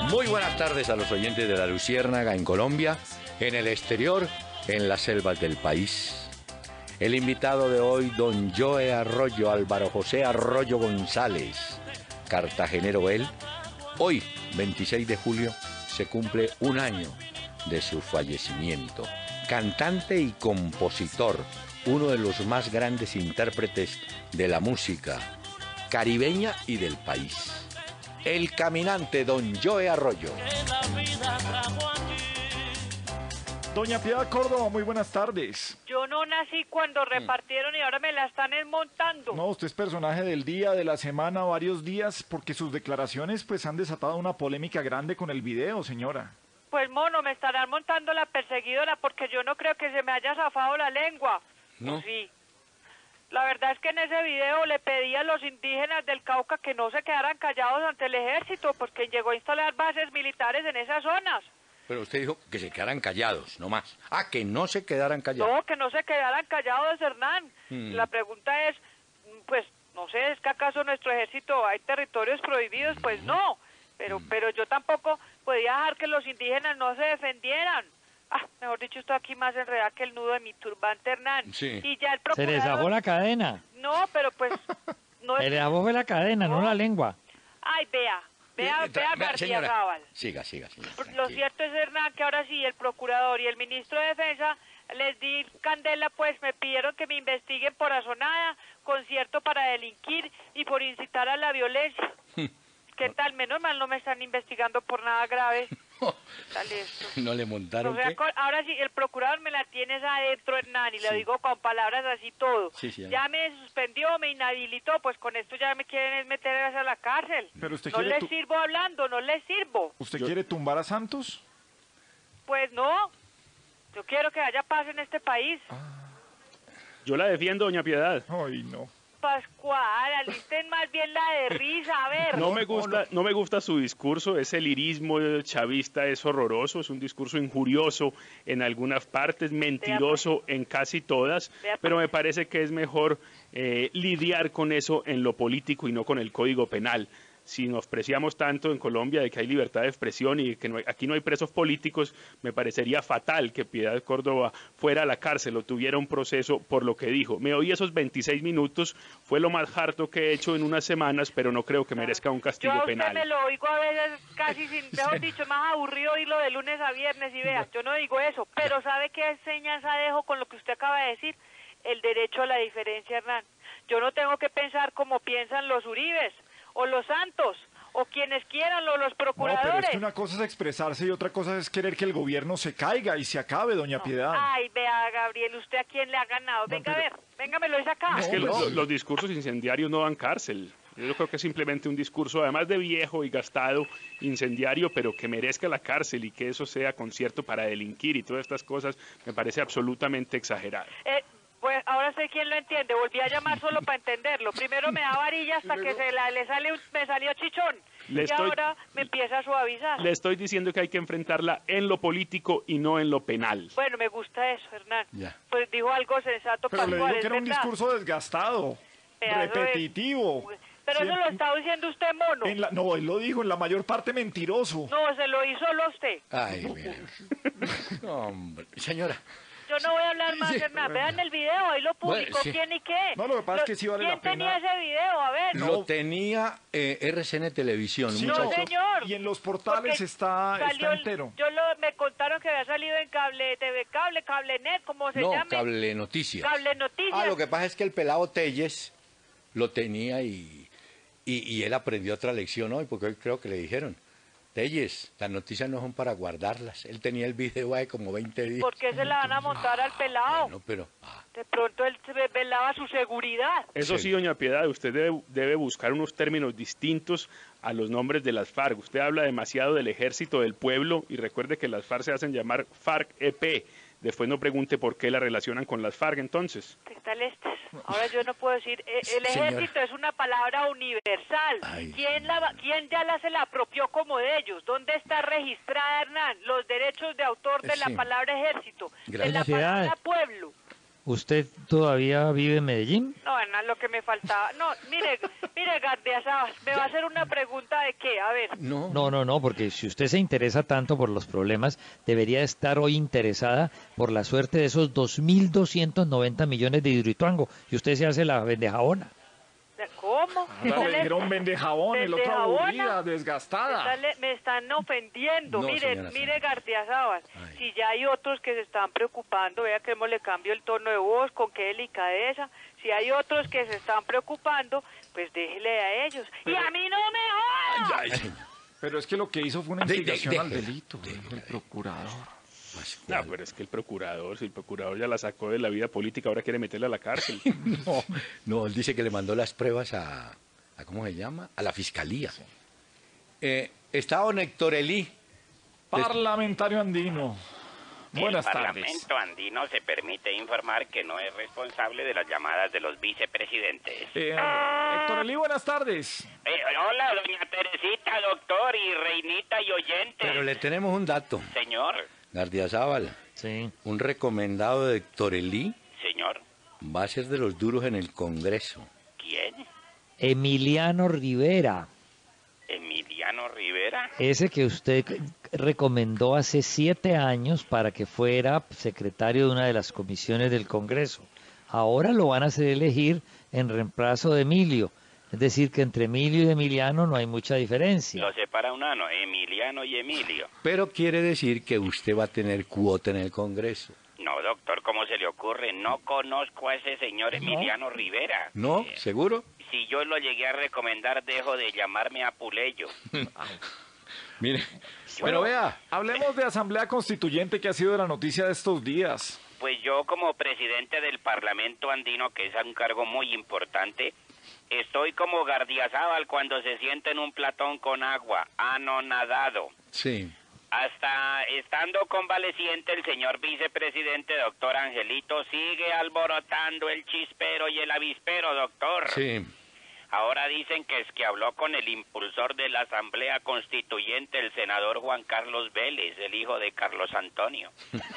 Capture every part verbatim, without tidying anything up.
Muy buenas tardes a los oyentes de La Luciérnaga en Colombia, en el exterior, en las selvas del país. El invitado de hoy, don Joe Arroyo, Álvaro José Arroyo González, cartagenero él. Hoy, veintiséis de julio, se cumple un año de su fallecimiento. Cantante y compositor, uno de los más grandes intérpretes de la música caribeña y del país. El caminante don Joe Arroyo. Doña Piedad Córdoba, muy buenas tardes. Yo no nací cuando repartieron y ahora me la están desmontando. No, usted es personaje del día, de la semana, varios días, porque sus declaraciones pues han desatado una polémica grande con el video, señora. Pues mono, me estarán montando la perseguidora porque yo no creo que se me haya zafado la lengua. ¿No? Sí. La verdad es que en ese video le pedí a los indígenas del Cauca que no se quedaran callados ante el ejército, porque llegó a instalar bases militares en esas zonas. Pero usted dijo que se quedaran callados, no más. Ah, que no se quedaran callados. No, que no se quedaran callados, Hernán. Hmm. La pregunta es, pues, no sé, ¿es que acaso nuestro ejército hay territorios prohibidos? Pues no, pero, Hmm. pero yo tampoco podía dejar que los indígenas no se defendieran. Ah, mejor dicho, estoy aquí más enredada que el nudo de mi turbante, Hernán. Sí. Y ya el Se procurador... le zafó la cadena. No, pero pues... no Se es... le zafó fue la cadena, no, No. la lengua. Ay, vea, vea, Eh, vea, tra- García señora, Zaval. siga, siga, siga. Lo tranquila. cierto es, Hernán, que ahora sí, el procurador y el ministro de Defensa les di candela, pues me pidieron que me investiguen por azonada, concierto para delinquir y por incitar a la violencia. ¿Qué tal? Menos mal no me están investigando por nada grave. ¿Qué tal esto? ¿No le O montaron sea, qué? co- ahora sí, el procurador me la tienes adentro, Hernán, y Sí. lo digo con palabras así todo. Sí, sí, ya. ya me suspendió, me inhabilitó, pues con esto ya me quieren meter a la cárcel. Pero usted no quiere les tu- sirvo hablando, no les sirvo. ¿Usted quiere tumbar a Santos? Pues no, yo quiero que haya paz en este país. Yo la defiendo, doña Piedad. Ay, no. Pascual, alisten más bien la de risa, a ver. No me gusta, no me gusta su discurso, ese lirismo chavista es horroroso, es un discurso injurioso en algunas partes, mentiroso en casi todas, Vea, pues. pero me parece que es mejor eh, lidiar con eso en lo político y no con el Código Penal. Si nos preciamos tanto en Colombia de que hay libertad de expresión y que no hay- aquí no hay presos políticos, me parecería fatal que Piedad Córdoba fuera a la cárcel o tuviera un proceso por lo que dijo. Me oí esos veintiséis minutos, fue lo más harto que he hecho en unas semanas, pero no creo que merezca un Yo castigo a usted penal. me lo oigo a veces casi sin, mejor dicho, más aburrido oírlo de lunes a viernes y vea, yo no digo eso, pero ¿sabe qué enseñanza dejo con lo que usted acaba de decir? El derecho a la diferencia, Hernán. Yo no tengo que pensar como piensan los Uribes, o los Santos, o quienes quieran, o los No, pero procuradores. es que una cosa es expresarse y otra cosa es querer que el gobierno se caiga y se acabe, doña Piedad. Ay, vea, Gabriel, ¿usted a quién le ha ganado? No, Venga, pero- a ver, venga, me lo dice acá. No, Es que no. los, los discursos incendiarios no dan cárcel. Yo creo que es simplemente un discurso, además de viejo y gastado, incendiario, pero que merezca la cárcel y que eso sea concierto para delinquir y todas estas cosas, me parece absolutamente exagerado. Eh, pues ahora sé quién lo entiende. Volví a llamar solo para entenderlo. Primero me da varilla hasta que se la, le sale un- me salió chichón. Le y estoy- ahora me empieza a suavizar. Le estoy diciendo que hay que enfrentarla en lo político y no en lo penal. Bueno, me gusta eso, Hernán. Ya. Pues dijo algo sensato, Pero le Pascual, digo es que era un verdad. discurso desgastado, Pedazo de- repetitivo. Pero eso Siempre- lo está diciendo usted, mono. En la- no, él lo dijo, en la mayor parte mentiroso. No, se lo hizo solo usted. Ay, mire. No, hombre. Señora, Yo no voy a hablar más, Sí. Hernán. Vean el video, ahí lo publicó Bueno, sí. quién y qué. No, lo que pasa es que sí vale ¿Quién la pena. tenía ese video? A ver. lo tenía eh, R C N Televisión, Sí, No, muchacho. señor. Y en los portales Porque está, salió está el- entero. Yo lo, me contaron que había salido en cable, T V Cable, Cable Net, como se No, llame. Cable Noticias. Cable Noticias. Ah, lo que pasa es que el pelado Telles lo tenía y, y, y él aprendió otra lección hoy, porque hoy creo que le dijeron, Telles, las noticias no son para guardarlas. Él tenía el video ahí como veinte días. ¿Por qué se la van a montar al pelado? Bueno, pero... ah, De pronto él se velaba su seguridad. Eso Sí. sí, doña Piedad, usted debe, debe buscar unos términos distintos a los nombres de las FARC. Usted habla demasiado del ejército del pueblo y recuerde que las FARC se hacen llamar FARC-E P. Después no pregunte por qué la relacionan con las FARC entonces. ¿Qué tal este? Ahora yo no puedo decir, eh, el Señora. ejército es una palabra universal. Ay. ¿Quién, la, va- ¿Quién ya la se la apropió como de ellos? ¿Dónde está registrada, Hernán, los derechos de autor de Sí. la palabra ejército? De la Gracias. palabra pueblo. ¿usted todavía vive en Medellín? No, Hernán, lo que me faltaba. No, mire, mire, Gardiazabal, me va a hacer una pregunta de qué, a ver. No, No, no, no, porque si usted se interesa tanto por los problemas, debería estar hoy interesada por la suerte de esos dos mil doscientos noventa millones de Hidroituango, y usted se hace la vendejabona. ¿Cómo? Ahora le dijeron vende jabón, el otro ¿Vendejabona? aburrida, Me desgastada. están, me están ofendiendo. No, mire, señora, mire, señora. Gardiazabal, Ay. si ya hay otros que se están preocupando, vea que le cambio el tono de voz, con qué delicadeza. Si hay otros que se están preocupando, pues déjele a ellos. Y a mí no me joda. Ay, señor. Pero es que lo que hizo fue una De- de- instigación al déjela, delito, dijo el procurador. No, pero es que el procurador, si el procurador ya la sacó de la vida política, ahora quiere meterla a la cárcel. No, no, él dice que le mandó las pruebas a, a ¿cómo se llama? A la fiscalía. Eh, está don Héctor Elí. Parlamentario andino. Buenas el tardes. Parlamento andino se permite informar que no es responsable de las llamadas de los vicepresidentes. Eh, Héctor Elí, buenas tardes. Eh, hola, doña Teresita, doctor y reinita y oyente. Pero le tenemos un dato. Señor, Gardiazabal, Sí. un recomendado de Héctor Elí señor, va a ser de los duros en el Congreso. ¿quién? Emiliano Rivera, ¿Emiliano Rivera? ese que usted recomendó hace siete años para que fuera secretario de una de las comisiones del Congreso. Ahora lo van a hacer elegir en reemplazo de Emilio. Es decir, que entre Emilio y Emiliano no hay mucha diferencia. Lo separa un ano, Emiliano y Emilio. Pero quiere decir que usted va a tener cuota en el Congreso. No, doctor, ¿cómo se le ocurre? No conozco a ese señor Emiliano Rivera. ¿No? Eh, ¿Seguro? Si yo lo llegué a recomendar, dejo de llamarme Apuleyo. Mire, pero vea, Hablemos de Asamblea Constituyente, que ha sido la noticia de estos días. Pues yo, como presidente del Parlamento andino, que es un cargo muy importante, estoy como Gardiazabal cuando se sienta en un platón con agua, anonadado. sí. Hasta estando convaleciente, el señor vicepresidente, doctor Angelito, sigue alborotando el chispero y el avispero, doctor. Sí. Ahora dicen que es que habló con el impulsor de la Asamblea Constituyente, el senador Juan Carlos Vélez, el hijo de Carlos Antonio.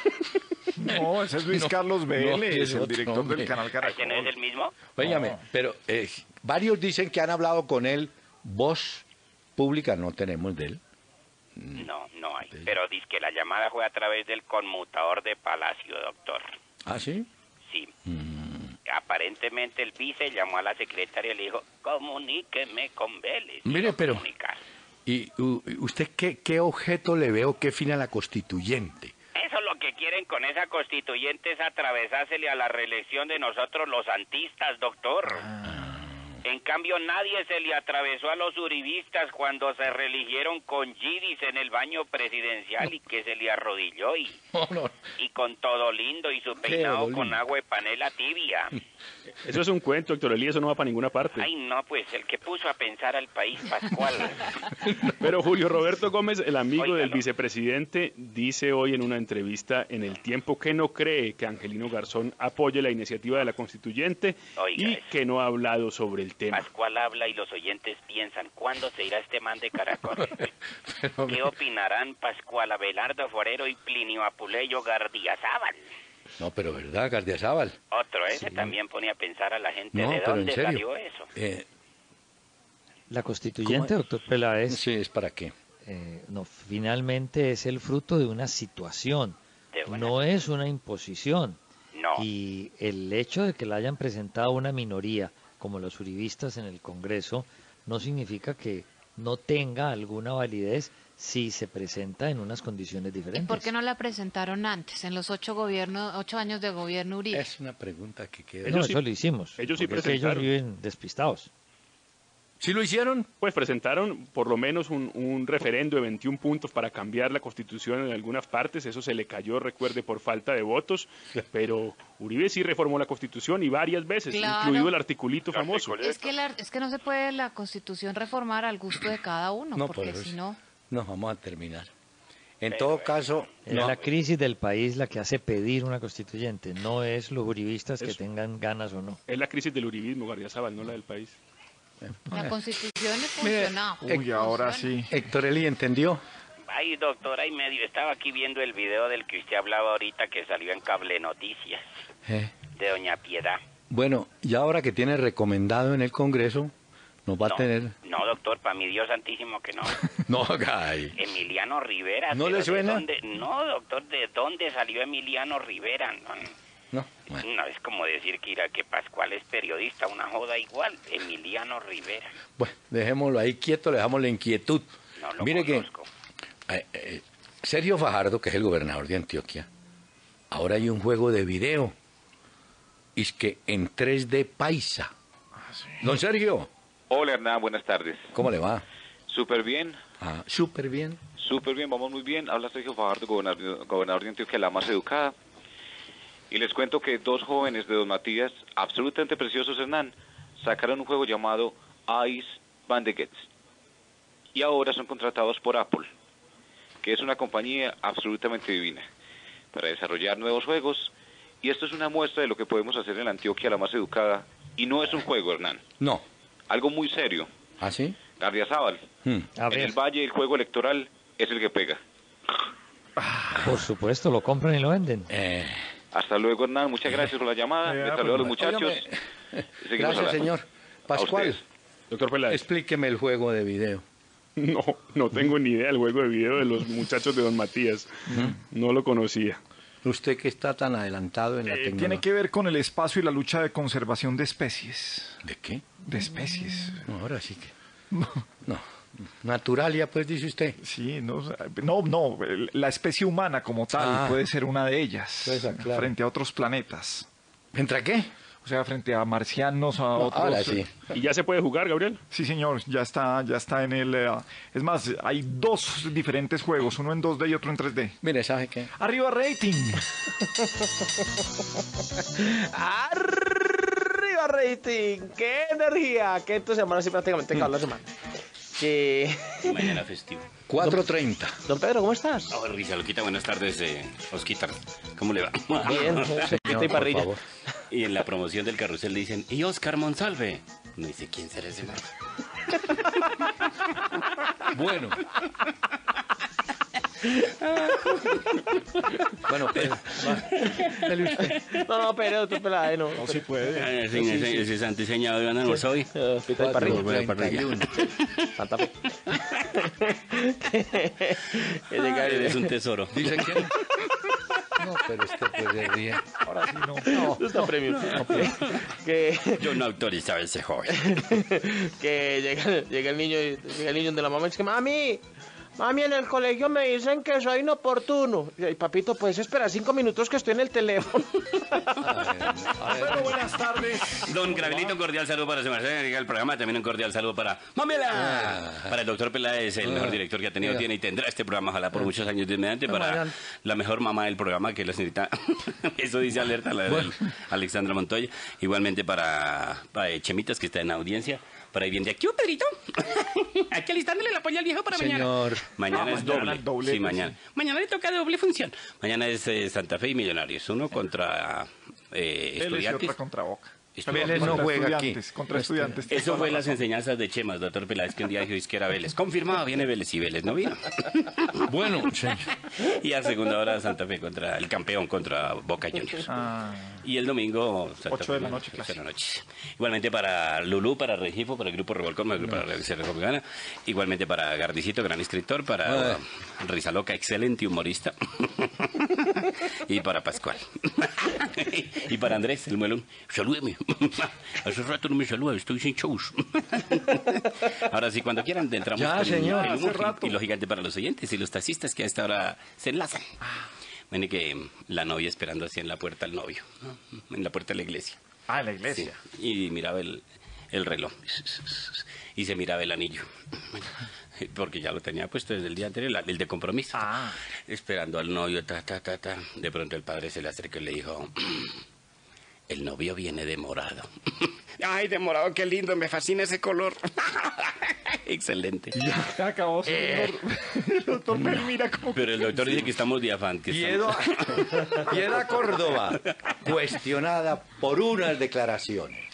No, ese es Luis No, Carlos no, Vélez, es el otro director hombre. del canal Caracol. ¿Ese no es el mismo? Óigame, No. pero eh, varios dicen que han hablado con él. Voz pública no tenemos de él. No, no hay. Pero dice que la llamada fue a través del conmutador de Palacio, doctor. ¿Ah, sí? Sí. Aparentemente el vice llamó a la secretaria y le dijo, comuníqueme con Vélez. Mire, No pero- comunicar. ¿Y u- usted qué, qué objeto le veo que fin a la constituyente? Eso lo que quieren con esa constituyente es atravesársele a la reelección de nosotros los santistas, doctor. En cambio, nadie se le atravesó a los uribistas cuando se reeligieron con yidis en el baño presidencial y que se le arrodilló y, No, no. y con todo lindo y su Qué peinado lindo. con agua de panela tibia. Eso es un cuento, Héctor Elí, eso no va para ninguna parte. Ay, no, pues el que puso a pensar al país, Pascual. Pero Julio Roberto Gómez, el amigo del Óigalo. vicepresidente, dice hoy en una entrevista en El Tiempo que no cree que Angelino Garzón apoye la iniciativa de la constituyente Oiga y eso. que no ha hablado sobre el tema. Pascual habla y los oyentes piensan, ¿cuándo se irá este man de Caracol? Pero, ¿Qué opinarán Pascual Abelardo Forero y Plinio Apuleyo Gardiazabal? no, pero ¿verdad, Gardiazabal? Otro, ese también pone a pensar a la gente, No, ¿de pero en dónde serio. salió eso? Eh, La constituyente, ¿Cómo? doctor Peláez, sí, ¿es para qué? eh, no, finalmente es el fruto de una situación, De una- no es una imposición. No, Y el hecho de que la hayan presentado una minoría, como los uribistas en el Congreso, no significa que no tenga alguna validez si se presenta en unas condiciones ¿Y diferentes. por qué no la presentaron antes, en los ocho gobiernos, ocho años de gobierno Uribe? Es una pregunta que queda. No, Ellos sí- eso lo hicimos. ellos sí porque es que ellos presentaron. viven despistados. ¿Sí lo hicieron? Pues presentaron por lo menos un, un referendo de veintiún puntos para cambiar la constitución en algunas partes, eso se le cayó, recuerde, por falta de votos, pero Uribe sí reformó la constitución y varias veces, Claro. incluido el articulito famoso. Es que, la- es que no se puede la constitución reformar al gusto de cada uno, No, porque pero si es- no... No, vamos a terminar. En todo caso, Es no, la crisis del país la que hace pedir una constituyente, no es los uribistas que Eso. tengan ganas o no. Es la crisis del uribismo, Gardiazabal, no la del país. La constitución es Mire, funcional. Uy, ahora sí. Héctor Eli, ¿entendió? ay doctora, y medio, estaba aquí viendo el video del que usted hablaba ahorita que salió en Cable Noticias. Eh, de doña Piedad. Bueno, y ahora que tiene recomendado en el Congreso, nos va no, a tener... No, doctor, para mi Dios santísimo que no. No, ay. Emiliano Rivera. ¿No le suena? Dónde, no, doctor, ¿de dónde salió Emiliano Rivera? No, no, bueno. no es como decir que, que Pascual es periodista, una joda igual. Emiliano Rivera. Bueno, dejémoslo ahí quieto, le dejamos la inquietud. No lo Mire conozco. que eh, eh, Sergio Fajardo, que es el gobernador de Antioquia, ahora hay un juego de video. Y es que en tres D paisa. Ah, sí. Don Sergio. Hola Hernán, buenas tardes. ¿Cómo le va? Súper bien. Ah, súper bien. Súper bien, vamos muy bien. Habla Sergio Fajardo, gobernador, gobernador de Antioquia, la más educada. Y les cuento que dos jóvenes de Don Matías, absolutamente preciosos, Hernán, sacaron un juego llamado Ice Bandegets. Y ahora son contratados por Apple, que es una compañía absolutamente divina, para desarrollar nuevos juegos. Y esto es una muestra de lo que podemos hacer en la Antioquia, la más educada. Y no es un juego, Hernán. No. Algo muy serio. ¿Ah, sí? Gardiazabal. Hmm. A En ver, el Valle el juego electoral es el que pega. por supuesto, lo compran y lo venden. Eh, Hasta luego, Hernán. Muchas gracias por la llamada. Ya, Les saludo a los pues, muchachos. óigame. Y seguimos Gracias, hablando. señor. A Pascual, ustedes. Doctor Peláez. explíqueme el juego de video. No, no tengo ni idea del juego de video de los muchachos de Don Matías. No lo conocía. Usted que está tan adelantado en la Eh, tecnología. tiene que ver con el espacio y la lucha de conservación de especies. ¿De qué? De especies. No, ahora sí que... No. Naturalia, pues, dice usted. Sí, no, no, no, la especie humana como tal Ah. puede ser una de ellas Pues, ah, claro. frente a otros planetas. ¿Entra qué? O sea, frente a marcianos, a No, otros. ahora sí. ¿Y ya se puede jugar, Gabriel? Sí, señor, ya está, ya está en el. eh, es más, hay dos diferentes juegos, uno en dos D y otro en tres D. Mire, ¿sabe qué? Arriba rating. Arriba rating, qué energía, qué entusiasmo, así prácticamente cada la semana. Que... Mañana festivo. cuatro treinta. Don Pedro, ¿cómo estás? Oh, Risa Loquita, buenas tardes, eh, Osquita. ¿Cómo le va? Bien, Señor, y por parrilla. favor. Y en la promoción del carrusel dicen, ¿y Oscar Monsalve? No dice, ¿quién será ese man? Bueno. Bueno, Pedro, va. Dale usted. No, no, Pedro, tú pelada, no. No, sí puede. Ese, ese, ese santo diseñador de almuerzo hoy. Eh, Pita y parrilla. cuatro treinta y uno. Santa Fe. Que llega el- Es un tesoro. ¿Dice quién? No, pero este pues se ríe. Ahora sí no. No. Esto está premium. Que, Yo no autorizaba a ese joven. que llega, llega el niño, y- llega el niño de la mamá y dice, mami, mami, en el colegio me dicen que soy inoportuno. Y papito, puedes esperar cinco minutos que estoy en el teléfono. Bueno, buenas tardes. Don Gravelito, un cordial saludo para su merced, diga el programa. También un cordial saludo para Mamela. Para el doctor Peláez, el mejor director que ha tenido, tiene y tendrá este programa, ojalá por muchos años de mediante. Para la mejor mamá del programa, que es la señorita. Eso dice alerta, la de Alexandra Montoya. Igualmente para, para Chemitas, que está en audiencia. Para ahí bien de aquí, ¿oh, Pedrito? Aquí alistándole la polla al viejo para mañana. Señor. Mañana Ah, es mañana doble. el doblete, Sí, mañana. Mañana le toca doble función. Mañana es eh, Santa Fe y Millonarios. Uno contra eh, Él y Estudiantes. otra contra Boca. Estudiantes. Vélez no Contra juega aquí. estudiantes, Contra estudiantes. tienes Eso toda fue la las razón. enseñanzas de Chemas, doctor Peláez, que un día dijo que era Vélez. Confirmado, viene Vélez y Vélez no vino. Bueno, señor. Y a segunda hora Santa Fe contra el campeón, contra Boca Juniors. Ah, Y el domingo... Santa Ocho de Fe, la noche, ocho clásico. de la noche. Igualmente para Lulú, para Regifo, para el Grupo Revolcón, para el Grupo para la Revolución Republicana. Igualmente para Gardicito, gran escritor. Para Ah. Rizaloca, excelente humorista. Y para Pascual. Y para Andrés, el muelón. Salúdeme. Hace rato no me saluda, estoy sin shows. Ahora sí, cuando quieran, entramos Ya, con señor, el hace humor rato. y lo gigante para los oyentes y los taxistas que a esta hora se enlazan. Ven que la novia esperando así en la puerta al novio, ¿no? En la puerta de la iglesia. ah, en la Sí, iglesia. y miraba el, el reloj y se miraba el anillo. Porque ya lo tenía puesto desde el día anterior, la- el de compromiso. Ah. Esperando al novio, ta, ta, ta, ta. De pronto el padre se le acercó y le dijo, el novio viene de morado. Ay, de morado, qué lindo, me fascina ese color. Excelente. Ya acabó, señor. El doctor Peri, mira cómo. Pero el doctor dice que estamos diafantes. Piedra, Piedra Córdoba, cuestionada por unas declaraciones.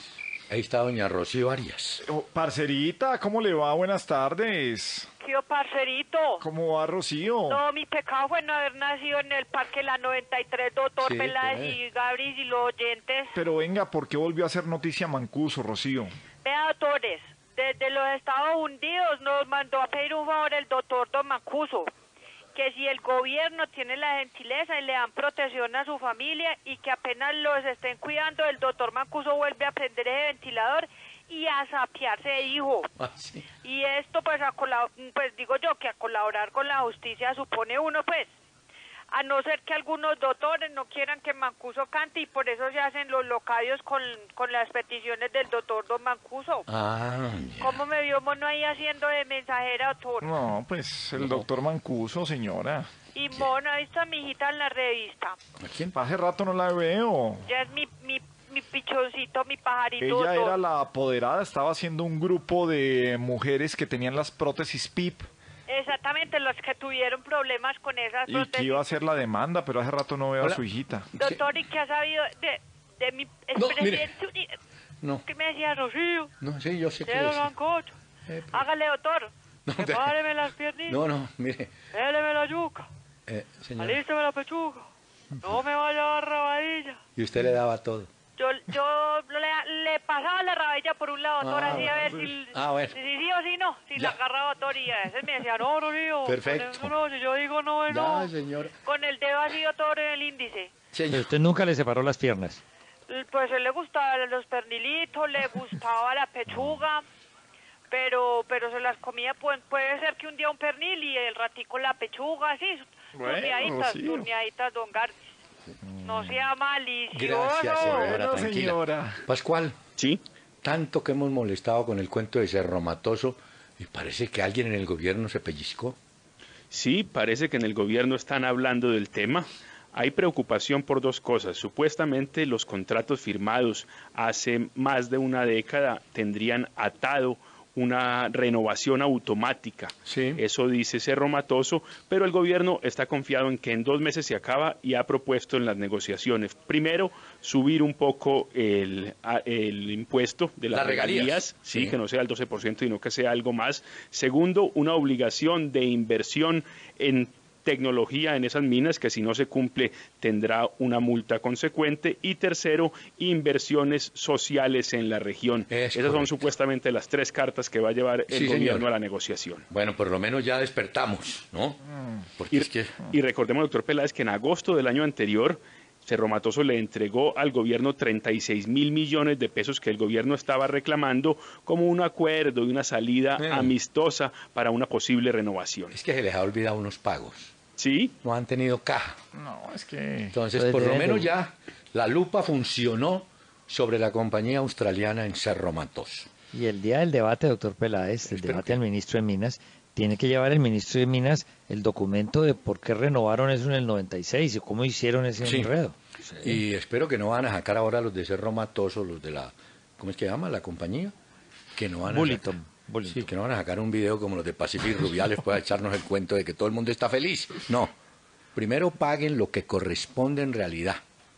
Ahí está doña Rocío Arias. Oh, parcerita, ¿cómo le va? Buenas tardes. Tío parcerito. ¿Cómo va, Rocío? No, mi pecado fue no haber nacido en el Parque La noventa y tres, doctor Sí, Peláez pues. y Gabris y los oyentes. Pero venga, ¿por qué volvió a hacer noticia Mancuso, Rocío? Vea, doctores, desde los Estados Unidos nos mandó a pedir un favor el doctor Don Mancuso, que si el gobierno tiene la gentileza y le dan protección a su familia y que apenas los estén cuidando, el doctor Mancuso vuelve a prender ese ventilador y a sapearse, dijo. Ah, sí. Y esto pues a colab- pues digo yo que a colaborar con la justicia supone uno pues, a no ser que algunos doctores no quieran que Mancuso cante y por eso se hacen los locarios con, con las peticiones del doctor Don Mancuso. Ah, ya. ¿Cómo me vio mono ahí haciendo de mensajera, doctor? No, pues el doctor Mancuso, señora. Y mono, ¿ha visto a mi hijita en la revista? ¿A quién? Hace rato no la veo. Ya es mi, mi, mi pichoncito, mi pajarito, Ella doctor. era la apoderada, estaba haciendo un grupo de mujeres que tenían las prótesis P I P Exactamente, los que tuvieron problemas con esas y que prótesis. iba a hacer la demanda, pero hace rato no veo Hola. a su hijita. Doctor, ¿y qué ha sabido de, de mi No, mire. expresidente? No, ¿Qué me decía, Rocío? no, sí, yo sé que Dedo es. Sancocho. Eh, pues, Hágale, doctor. No, de- Prepáreme las piernitas. No, no, mire, Déleme la yuca. eh, señor, Alísteme la pechuga. No me vaya a dar rabadilla. y usted le daba todo. Yo, yo le, le pasaba la rabadilla por un lado, doctor, Ah, así a ver si, ah, bueno. si, si sí o si no. Si Ya. la agarraba, doctor, y a veces me decía, no, Rocío. Perfecto. con eso no, si yo digo no, no. Ya, señor. Con el dedo así, doctor, en el índice. Pero Señor. usted nunca le separó las piernas. Pues a él le gustaban los pernilitos, le gustaba la pechuga, pero pero se las comía, pues, puede ser que un día un pernil y el ratico la pechuga, así, Bueno, turneaditas, Rocío. turneaditas, don Gar. No sea malicioso. Gracias, señora, Bueno, tranquila. señora. Pascual, Sí, tanto que hemos molestado con el cuento de Cerro Matoso y parece que alguien en el gobierno se pellizcó. sí, parece que en el gobierno están hablando del tema. Hay preocupación por dos cosas. Supuestamente los contratos firmados hace más de una década tendrían atado una renovación automática. Sí. Eso dice Cerro Matoso, pero el gobierno está confiado en que en dos meses se acaba y ha propuesto en las negociaciones, primero, subir un poco el, a- el impuesto de las Las regalías. regalías, sí, Sí. que no sea el doce por ciento, sino que sea algo más. Segundo, una obligación de inversión en tecnología en esas minas, que si no se cumple tendrá una multa consecuente. Y tercero, inversiones sociales en la región. Es Esas son correcto. supuestamente las tres cartas que va a llevar el Sí, gobierno señor. a la negociación. Bueno, por lo menos ya despertamos, ¿no? Porque Y, es que... y recordemos, doctor Peláez, que en agosto del año anterior, Cerro Matoso le entregó al gobierno treinta y seis mil millones de pesos que el gobierno estaba reclamando como un acuerdo y una salida Eh. amistosa para una posible renovación. Es que se les ha olvidado unos pagos. ¿Sí? No han tenido caja. No, es que... Entonces, Pues por lo deben de- menos ya la lupa funcionó sobre la compañía australiana en Cerro Matoso. Y el día del debate, doctor Peláez, el Espero debate que- al ministro de Minas, tiene que llevar el ministro de Minas el documento de por qué renovaron eso en el noventa y seis y cómo hicieron ese Sí. enredo. Y espero que no van a sacar ahora los de Cerro Matoso, los de la... ¿Cómo es que se llama la compañía? Que no van a Bulletin, sacar- Bulletin. Sí, que no van a sacar un video como los de Pacific Rubiales para echarnos el cuento de que todo el mundo está feliz. No. Primero paguen lo que corresponde en realidad.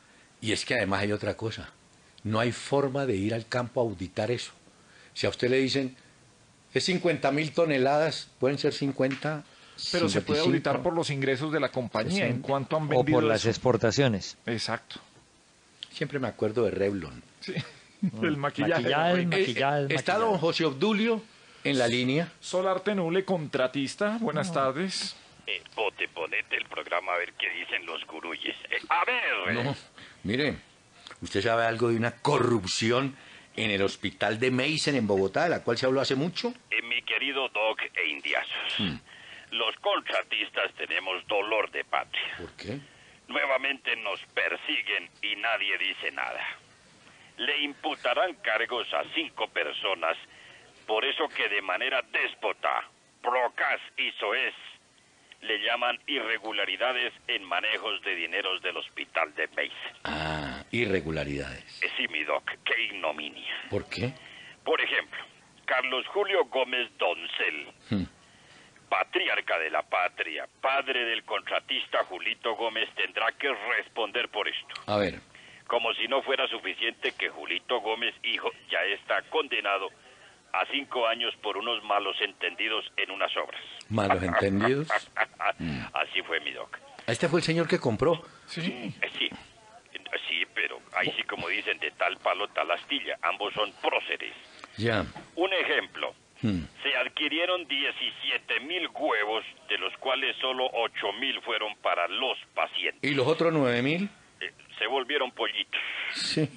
Y es que además hay otra cosa. No hay forma de ir al campo a auditar eso. Si a usted le dicen, es cincuenta mil toneladas, pueden ser cincuenta, Pero se puede cincuenta y cinco. auditar por los ingresos de la compañía, en sesenta. cuánto han O vendido por las eso. exportaciones. Exacto. Siempre me acuerdo de Revlon. Sí. El maquillaje. Maquillaje, Eh, maquillaje, Eh, Está maquillaje. don José Obdulio en la línea. Solarte Nule, contratista. Buenas tardes. Eh, bote, ponete el programa a ver qué dicen los guruyes. Eh, a ver, eh, No, mire, ¿usted sabe algo de una corrupción en el hospital de Meissen en Bogotá, de la cual se habló hace mucho? eh, mi querido Doc e Indiazos, los contratistas tenemos dolor de patria. ¿Por qué? Nuevamente nos persiguen y nadie dice nada. Le imputarán cargos a cinco personas, por eso que de manera déspota, Procas y Soez le llaman irregularidades en manejos de dineros del hospital de Meissen. Ah, irregularidades. Eh, Sí, mi Doc, qué ignominia. ¿Por qué? Por ejemplo, Carlos Julio Gómez Doncel, Hmm. patriarca de la patria, padre del contratista Julito Gómez, tendrá que responder por esto. A ver, Como si no fuera suficiente que Julito Gómez, hijo, ya está condenado a cinco años por unos malos entendidos en unas obras. ¿Malos entendidos? Mm. Así fue, mi doc. Este fue el señor que compró. Sí. Eh, Sí, sí, pero ahí sí, como dicen, de tal palo tal astilla. Ambos son próceres. Ya. Un ejemplo. Hmm. Se adquirieron diecisiete mil huevos, de los cuales solo ocho mil fueron para los pacientes. ¿Y los otros nueve mil? Eh, se volvieron pollitos. Sí.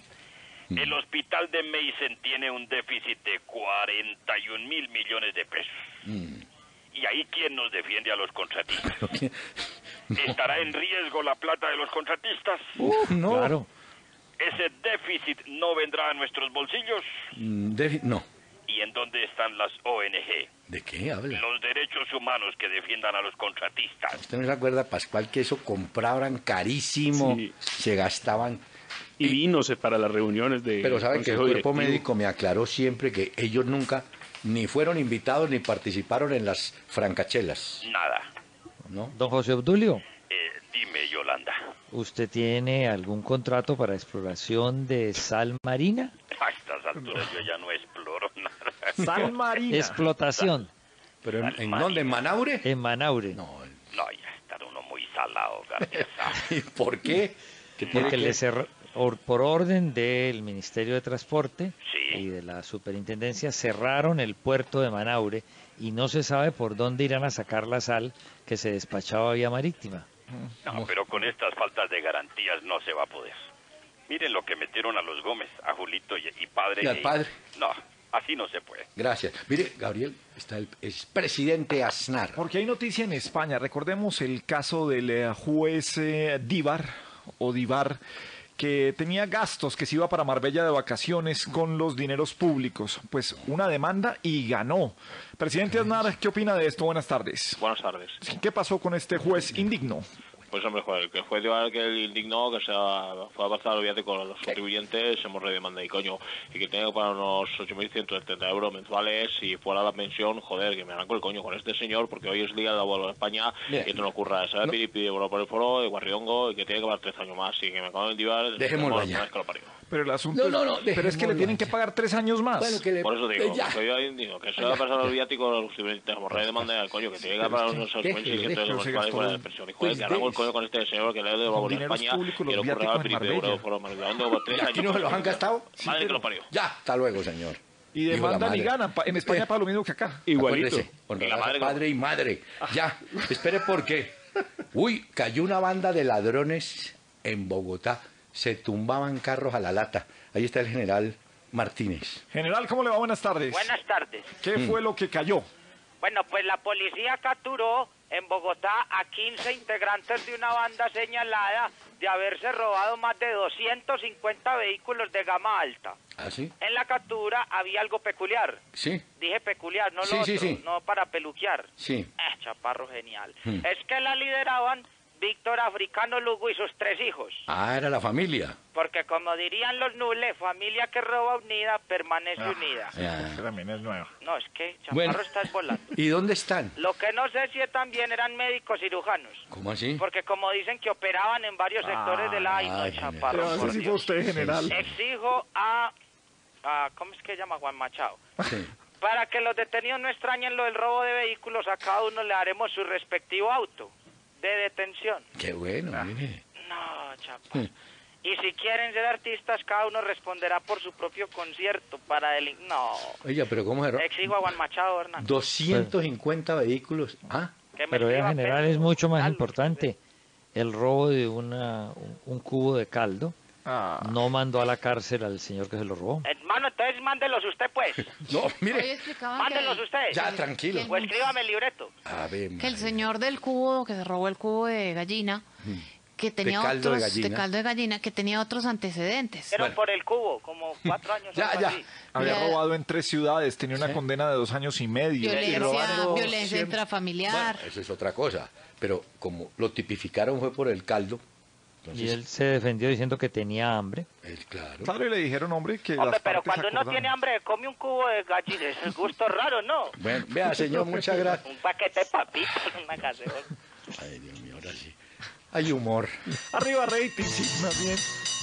El hospital de Mason tiene un déficit de cuarenta y un mil millones de pesos. Mm. ¿Y ahí quién nos defiende a los contratistas? ¿Pero qué? No. ¿Estará en riesgo la plata de los contratistas? Uf, no. Claro. ¿Ese déficit no vendrá a nuestros bolsillos? Mm, de- no. ¿Y en dónde están las O N G? ¿De qué habla? Los derechos humanos que defiendan a los contratistas. ¿Usted no se acuerda, Pascual, que eso compraban carísimo? Sí. Se gastaban... Y vinos para las reuniones de Pero saben que el Consejo cuerpo Directivo. médico me aclaró siempre que ellos nunca ni fueron invitados ni participaron en las francachelas, Nada. ¿no? Don José Obdulio, Eh, dime, Yolanda. ¿usted tiene algún contrato para exploración de sal marina? A estas alturas yo ya no exploro nada. Sal marina. Explotación ¿Pero en, en Sal dónde? ¿En Manaure? en Manaure. No. No, ya está uno muy salado, García. ¿Y por qué? ¿Qué tiene Porque que- le cerr- or- por orden del Ministerio de Transporte Sí. y de la Superintendencia cerraron el puerto de Manaure y no se sabe por dónde irán a sacar la sal que se despachaba vía marítima. No, pero con estas faltas de garantías no se va a poder. Miren lo que metieron a los Gómez, a Julito y, y padre. Y al padre. No, así no se puede. Gracias. Mire, Gabriel, está el expresidente Aznar. Porque hay noticia en España. Recordemos el caso del eh, juez eh, Díbar, o Divar, que tenía gastos, que se iba para Marbella de vacaciones con los dineros públicos. Pues una demanda y ganó. Presidente Aznar, ¿qué opina de esto? Buenas tardes. Buenas tardes. ¿Qué pasó con este juez indigno? Pues hombre, joder, que fue igual que el indignó, que se ha- fue a pasar el viaje con los contribuyentes, hemos redemanda y coño, y que tenga que pagar unos ocho mil ciento setenta euros mensuales y fuera la pensión, joder, que me arranco el coño con este señor, porque hoy es día del abuelo de España, Bien. y esto no ocurra, ¿sabes? No. Pidi, pidi, bueno, por el foro de Guarriongo, y que tiene que pagar tres años más, y que me acaban de divar, Dejémoslo una allá. vez que lo parió. Pero el asunto No, no, no, es, pero es que le dejémoslo tienen que allá. pagar tres años más. Bueno, que le- Por eso digo, que ya. que yo ahí digo, que se va a pasar los viáticos a los contribuyentes, hemos redemanda al coño, que tiene que pagar unos ocho mil seiscientos déjelo, euros se mensuales gastó fuera un- de pensión, y joder, pues que arranco el des- coño con este señor que le debe de Con dineros España, públicos los y lo viáticos ocurre en al Piripi, Marbella. euro, fueron manejando por tres ¿Y aquí años. no se los han gastado? Madre que lo parió. Ya, hasta luego, señor. Y Dijo la demandan y madre. ganan. Pa- En España Eh. para lo mismo que acá. Igualito. Acuérdese, honrarás Y la madre a padre y madre. Ya, espere por qué. Uy, cayó una banda de ladrones en Bogotá. Se tumbaban carros a la lata. Ahí está el general Martínez. General, ¿cómo le va? Buenas tardes. Buenas tardes. ¿Qué Mm. fue lo que cayó? Bueno, pues la policía capturó en Bogotá a quince integrantes de una banda señalada de haberse robado más de doscientos cincuenta vehículos de gama alta. ¿Ah, sí? En la captura había algo peculiar. Sí, Dije peculiar, no Sí, lo sí, otro, sí. no para peluquear. sí. Eh, chaparro genial. Hmm. Es que la lideraban Víctor Africano Lugo y sus tres hijos. Ah, era la familia. Porque como dirían los nules, familia que roba unida permanece unida. Ya. Que también es nueva. No, es que chaparro Bueno. estás volando. ¿Y dónde están? Lo que no sé si también eran médicos cirujanos. ¿Cómo así? Porque como dicen que operaban en varios sectores del ay, no, ay, chaparro, Pero por ese sí Dios. fue usted, general. Exijo a, a, ¿cómo es que se llama? Juan Machado. Sí. Para que los detenidos no extrañen lo del robo de vehículos, a cada uno le haremos su respectivo auto de detención. Qué bueno, mire. No, chaparro. Y si quieren ser artistas, cada uno responderá por su propio concierto para el... No. Oiga, pero ¿cómo se ro- Exijo a Juan Machado, Hernán. doscientos cincuenta vehículos. Ah, que me Pero vea, escriba general, Pedro es mucho más Gonzalo. importante el robo de una, un, un cubo de caldo. Ah. No mandó a la cárcel al señor que se lo robó. Hermano, entonces mándelos usted, pues. no, Hoy mire. explicaban Mándelos que, usted. Ya, tranquilo. O escríbame el libreto. A ver, que el madre. señor del cubo, que se robó el cubo de gallina, que tenía caldo de otros, gallina. caldo de gallina, que tenía otros antecedentes. Pero Bueno. por el cubo, como cuatro años. Ya, algo ya. así. Había Ya. robado en tres ciudades, tenía una Sí. condena de dos años y medio. Violencia, robando violencia siempre- intrafamiliar. Bueno, eso es otra cosa. Pero como lo tipificaron fue por el caldo. Y Entonces, él se defendió diciendo que tenía hambre. él, claro. Claro, y le dijeron, hombre, que Hombre, las pero partes cuando uno acordaron. tiene hambre, come un cubo de gallina. Es el gusto raro, ¿no? Bueno, vea, señor, muchas gracias. Un paquete de papitas, una gaseosa. Ay, Dios mío, ahora sí. Hay humor. Arriba rating, sí, más bien.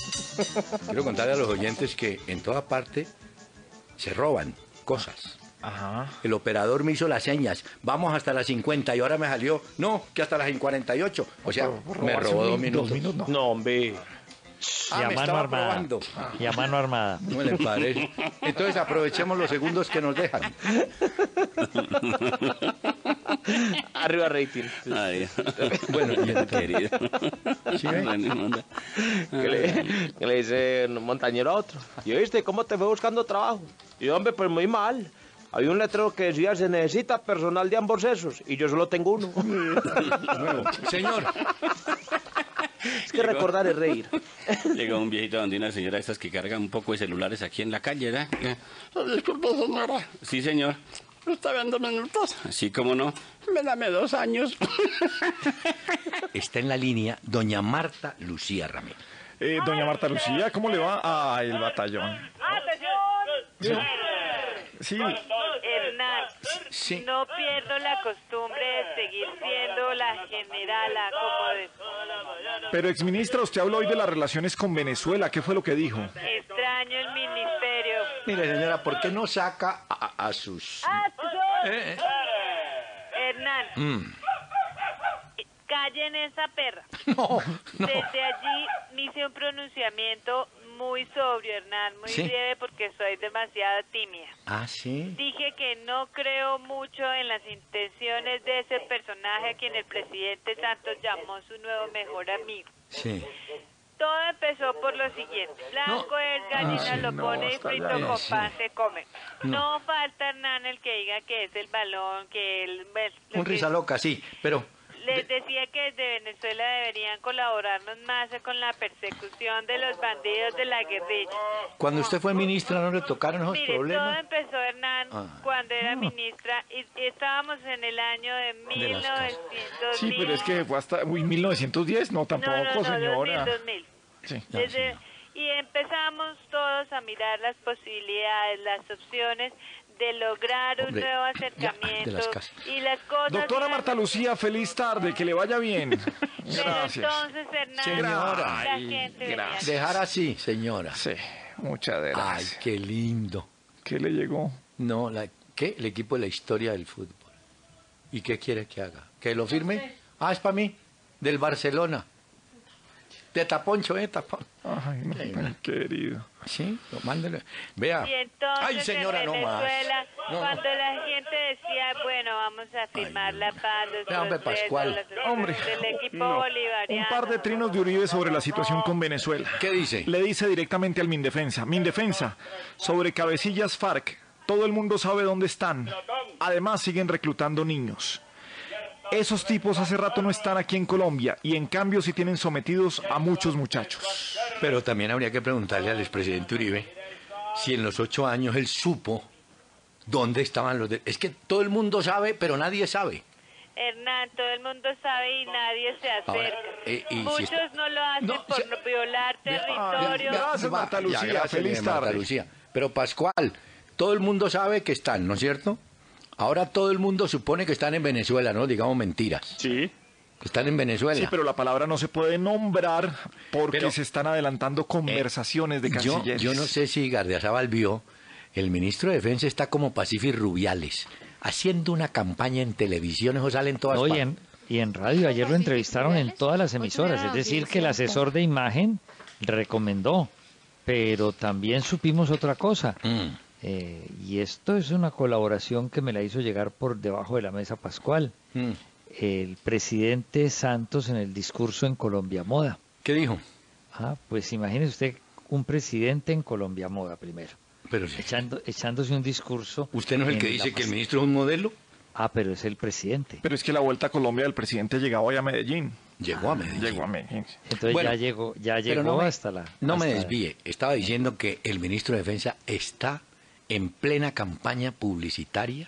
Quiero contarle a los oyentes que en toda parte se roban cosas. Ajá. El operador me hizo las señas, vamos hasta las cincuenta y ahora me salió, no, que hasta las cuarenta y ocho. O sea, me robó dos minutos. minutos, No, hombre. Ah, y a me mano estaba armada. probando. Y a mano armada. ¿Cómo le parece? Entonces aprovechemos los segundos que nos dejan. Arriba rating. Ay, Bueno, y entonces- querido. ¿Sí ve? Bueno, manda. Que le, que le dice un montañero a otro. ¿Y oíste cómo te fue buscando trabajo? Y yo, hombre, pues muy mal. Había un letrero que decía, se necesita personal de ambos sexos. Y yo solo tengo uno. Señor, Es que recordar es reír. Llegó un viejito donde una señora de estas que carga un poco de celulares aquí en la calle, ¿verdad? Disculpe, señora. Sí, señor. ¿Está viendo minutos? Sí, cómo no. Me dame dos años. está en la línea doña Marta Lucía Ramírez. Eh, doña Marta Lucía, ¿cómo le va? Ah, el batallón. ¡Atención! Sí, Hernán, Sí. no pierdo la costumbre de seguir siendo la generala como de... pero exministra, usted habló hoy de las relaciones con Venezuela. ¿Qué fue lo que dijo? Extraño el ministerio. Mire, señora, ¿por qué no saca a, a sus... Eh, eh. Hernán, Mm. callen esa perra. No, no. Desde allí me hice un pronunciamiento muy sobrio, Hernán, muy Sí. breve porque soy demasiado tímida. Ah, sí. Dije que no creo mucho en las intenciones de ese personaje a quien el presidente Santos llamó su nuevo mejor amigo. Sí. Todo empezó por lo siguiente. Blanco es gallina, Ah, sí, lo no, pone y está frito bien, con sí. pan se come. No. No. falta Hernán el que diga que es el balón, que él... pues, lo Un que- risa loca, sí, pero... Les decía que desde Venezuela deberían colaborarnos más con la persecución de los bandidos de la guerrilla. Cuando usted fue ministra no le tocaron esos Mire, todo problemas. empezó, Hernán, Ah. cuando era No. ministra y, y estábamos en el año de De las casas. mil novecientos. Sí, pero es que fue hasta uy, mil novecientos diez, no, tampoco, no, no, no, señora. dos mil, dos mil. Sí. Ah, Desde- y empezamos todos a mirar las posibilidades, las opciones de lograr un Hombre, nuevo ya, de acercamiento las casas. y las cosas... Doctora iban- Marta Lucía, feliz tarde, que le vaya bien. Pero Gracias. entonces, Hernán, Señora. la Ay, gente venía- gracias. Dejar así, señora. Sí, muchas Ay, gracias. qué lindo. ¿Qué le llegó? No, la, ¿qué? El equipo de la historia del fútbol. ¿Y qué quiere que haga? ¿Que lo firme? Ah, es para mí. Del Barcelona. De Taponcho, ¿eh? Tapón. Ay, no, tan querido. Sí, lo mándele. Vea. Y entonces Ay, señora, en no más. Venezuela, No, no. cuando la gente decía, bueno, vamos a firmar la paz, los Vea, hombre, procesos, Pascual. los- Hombre. del equipo Un bolivariano. par de trinos de Uribe sobre la situación con Venezuela. ¿Qué dice? Le dice directamente al Mindefensa. Mindefensa, sobre cabecillas FARC, todo el mundo sabe dónde están. Además siguen reclutando niños. Esos tipos hace rato no están aquí en Colombia y en cambio sí tienen sometidos a muchos muchachos. Pero también habría que preguntarle al expresidente Uribe si en los ocho años él supo dónde estaban los... De... Es que todo el mundo sabe, pero nadie sabe. Hernán, todo el mundo sabe y nadie se acerca. Ahora, eh, y si Muchos está- no lo hacen No, por se- no violar territorio. Gracias, Va, Marta ya, Lucía, gracias, feliz Marta tarde. Lucía. Pero Pascual, todo el mundo sabe que están, ¿no es cierto? Ahora todo el mundo supone que están en Venezuela, ¿no? Digamos mentiras. Sí. Que están en Venezuela. Sí, pero la palabra no se puede nombrar porque Pero- se están adelantando conversaciones de yo, cancilleres. yo no sé si Gardiazabal vio, el ministro de Defensa está como Pacífico Rubiales, haciendo una campaña en televisión, eso sale en todas No, y partes. en, y en radio, ayer lo entrevistaron en todas las emisoras, es decir, que el asesor de imagen recomendó, pero también supimos otra cosa, Mm. eh, y esto es una colaboración que me la hizo llegar por debajo de la mesa Pascual, Mm. el presidente Santos en el discurso en Colombia Moda. ¿Qué dijo? Ah, pues imagínese usted un presidente en Colombia Moda primero, Pero sí. echando, echándose un discurso. ¿Usted no es el en que la dice que el pas- ministro es un modelo? Ah, pero es el presidente. Pero es que la vuelta a Colombia del presidente llegaba hoy a Medellín. Llegó a Medellín. Llegó a Medellín. Entonces Bueno, ya llegó, ya pero llegó no me- hasta la. No me hasta- desvíe, estaba diciendo que el ministro de Defensa está en plena campaña publicitaria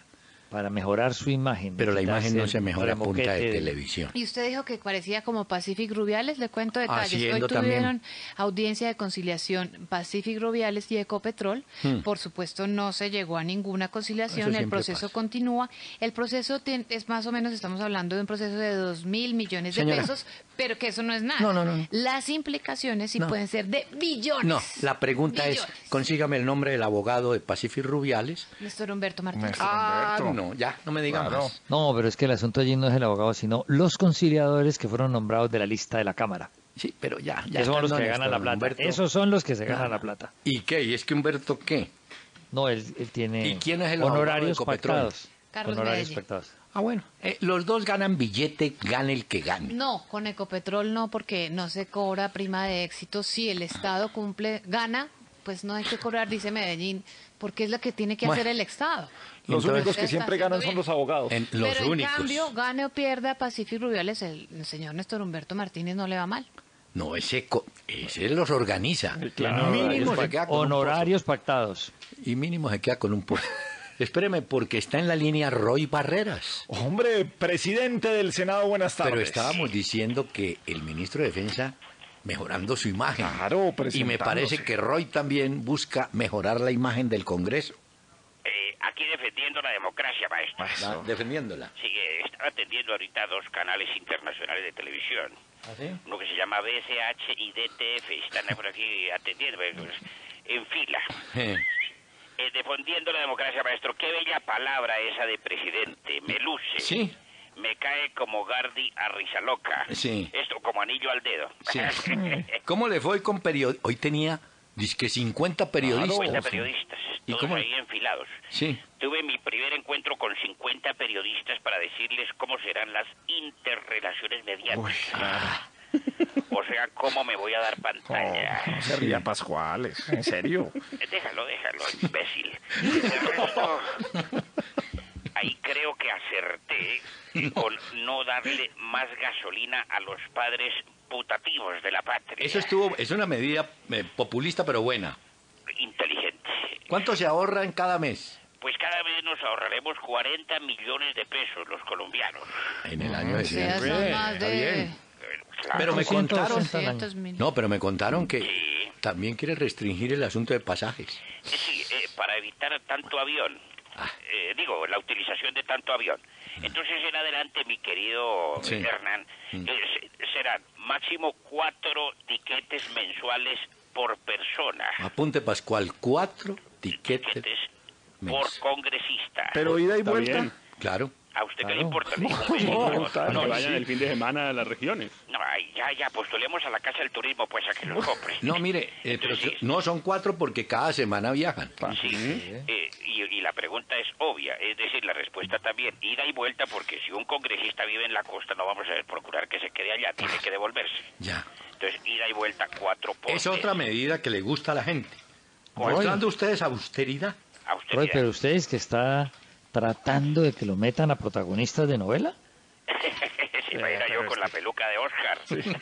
para mejorar su imagen. Pero la imagen no quitarse se el mejora a punta remoquete de de- televisión. Y usted dijo que parecía como Pacific Rubiales, le cuento detalles. Haciendo Hoy tuvieron también. audiencia de conciliación Pacific Rubiales y Ecopetrol. Hmm. Por supuesto, no se llegó a ninguna conciliación, Eso el siempre proceso pasa. continúa. El proceso tien- es más o menos, estamos hablando de un proceso de dos mil millones de Señora. pesos, pero que eso no es nada. No, no, no. Las implicaciones sí No. pueden ser de billones. No, la pregunta es, Billones. consígame el nombre del abogado de Pacific Rubiales. Néstor Humberto Martínez. Ah, no, ya, no me diga más. No, pero es que el asunto allí no es el abogado, sino los conciliadores que fueron nombrados de la lista de la Cámara. Sí, pero ya, ya Esos son los estando que en ganan esto, la plata. Humberto. Esos son los que se ganan Claro. la plata. ¿Y qué? ¿Y es que Humberto qué? No, él, él tiene ¿Y quién es el abogado de honorarios Ecopetrol? pactados. Carlos Honorarios Medellín. pactados. Ah, bueno. Eh, los dos ganan billete, gane el que gane. No, con Ecopetrol no, porque no se cobra prima de éxito. Si el Estado cumple, gana, pues no hay que cobrar, dice Medellín, porque es lo que tiene que Bueno. hacer el Estado. Los Entonces- únicos que siempre ganan son los abogados. En- los Pero únicos. en cambio, gane o pierda Pacific Rubiales, el, el señor Néstor Humberto Martínez no le va mal. No, ese, co- ese los organiza. claro, mínimo honorarios se queda con un Honorarios pactados. pozo. Y mínimo se queda con un pozo. Espéreme, porque está en la línea Roy Barreras. Hombre, presidente del Senado, buenas tardes. Pero estábamos diciendo que el ministro de Defensa mejorando su imagen. Claro, Y me presentándose. parece que Roy también busca mejorar la imagen del Congreso. Eh, aquí defendiendo la democracia, maestro. La- defendiéndola. Sí, eh, estaba atendiendo ahorita dos canales internacionales de televisión. ¿Ah, sí? Uno que se llama B C H y D T F. Están por aquí atendiendo, pues, en fila. Eh, Eh, defendiendo la democracia, maestro. Qué bella palabra esa de presidente. Me luce. Sí. Me cae como Gardi a Rizaloca. Sí. Esto como anillo al dedo. Sí. ¿Cómo le fue con periodistas? Hoy tenía, dizque cincuenta periodistas. cincuenta periodistas, ¿Y todos cómo? ahí enfilados. Sí. Tuve mi primer encuentro con cincuenta periodistas para decirles cómo serán las interrelaciones mediáticas. O sea, cómo me voy a dar pantalla. No se ría, Pascuales, en serio. Eh, Déjalo, déjalo, imbécil. De resto, ahí creo que acerté con no darle más gasolina a los padres putativos de la patria. Eso estuvo, es una medida eh, populista pero buena. Inteligente. ¿Cuánto se ahorra en cada mes? Pues cada vez nos ahorraremos cuarenta millones de pesos los colombianos. En el año de O sea, son Bien, más está de... bien. Claro. Pero me doscientos contaron, sesenta al año. doscientos mil. no, pero me contaron que Sí. también quiere restringir el asunto de pasajes. Eh, Sí, eh, para evitar tanto avión. Ah. Eh, digo, la utilización de tanto avión. Entonces, en adelante, mi querido Sí. Hernán, Mm. eh, se- serán máximo cuatro tiquetes mensuales por persona. Apunte Pascual, cuatro tiquetes. Tiquetes mes. por congresista. Pero ida y Está vuelta. bien. Claro. ¿A usted qué le Claro. importa? Ningún No, vecino. está- No, que no, vayan sí. el fin de semana a las regiones. No, ay, ya, ya, postulemos a la Casa del Turismo, pues, a que los compre. No, mire, eh, pero Entonces, sí, no son cuatro porque cada semana viajan. Sí, eh, y, y la pregunta es obvia, es decir, la respuesta también, ida y vuelta, porque si un congresista vive en la costa, no vamos a procurar que se quede allá, tiene que devolverse. Ya. Entonces, ida y vuelta, cuatro por Es otra mes. medida que le gusta a la gente. Roy. Mostrando ustedes austeridad. Austeridad. Roy, pero ustedes que está tratando de que lo metan a protagonistas de novela. Si me era yo con la peluca de Oscar.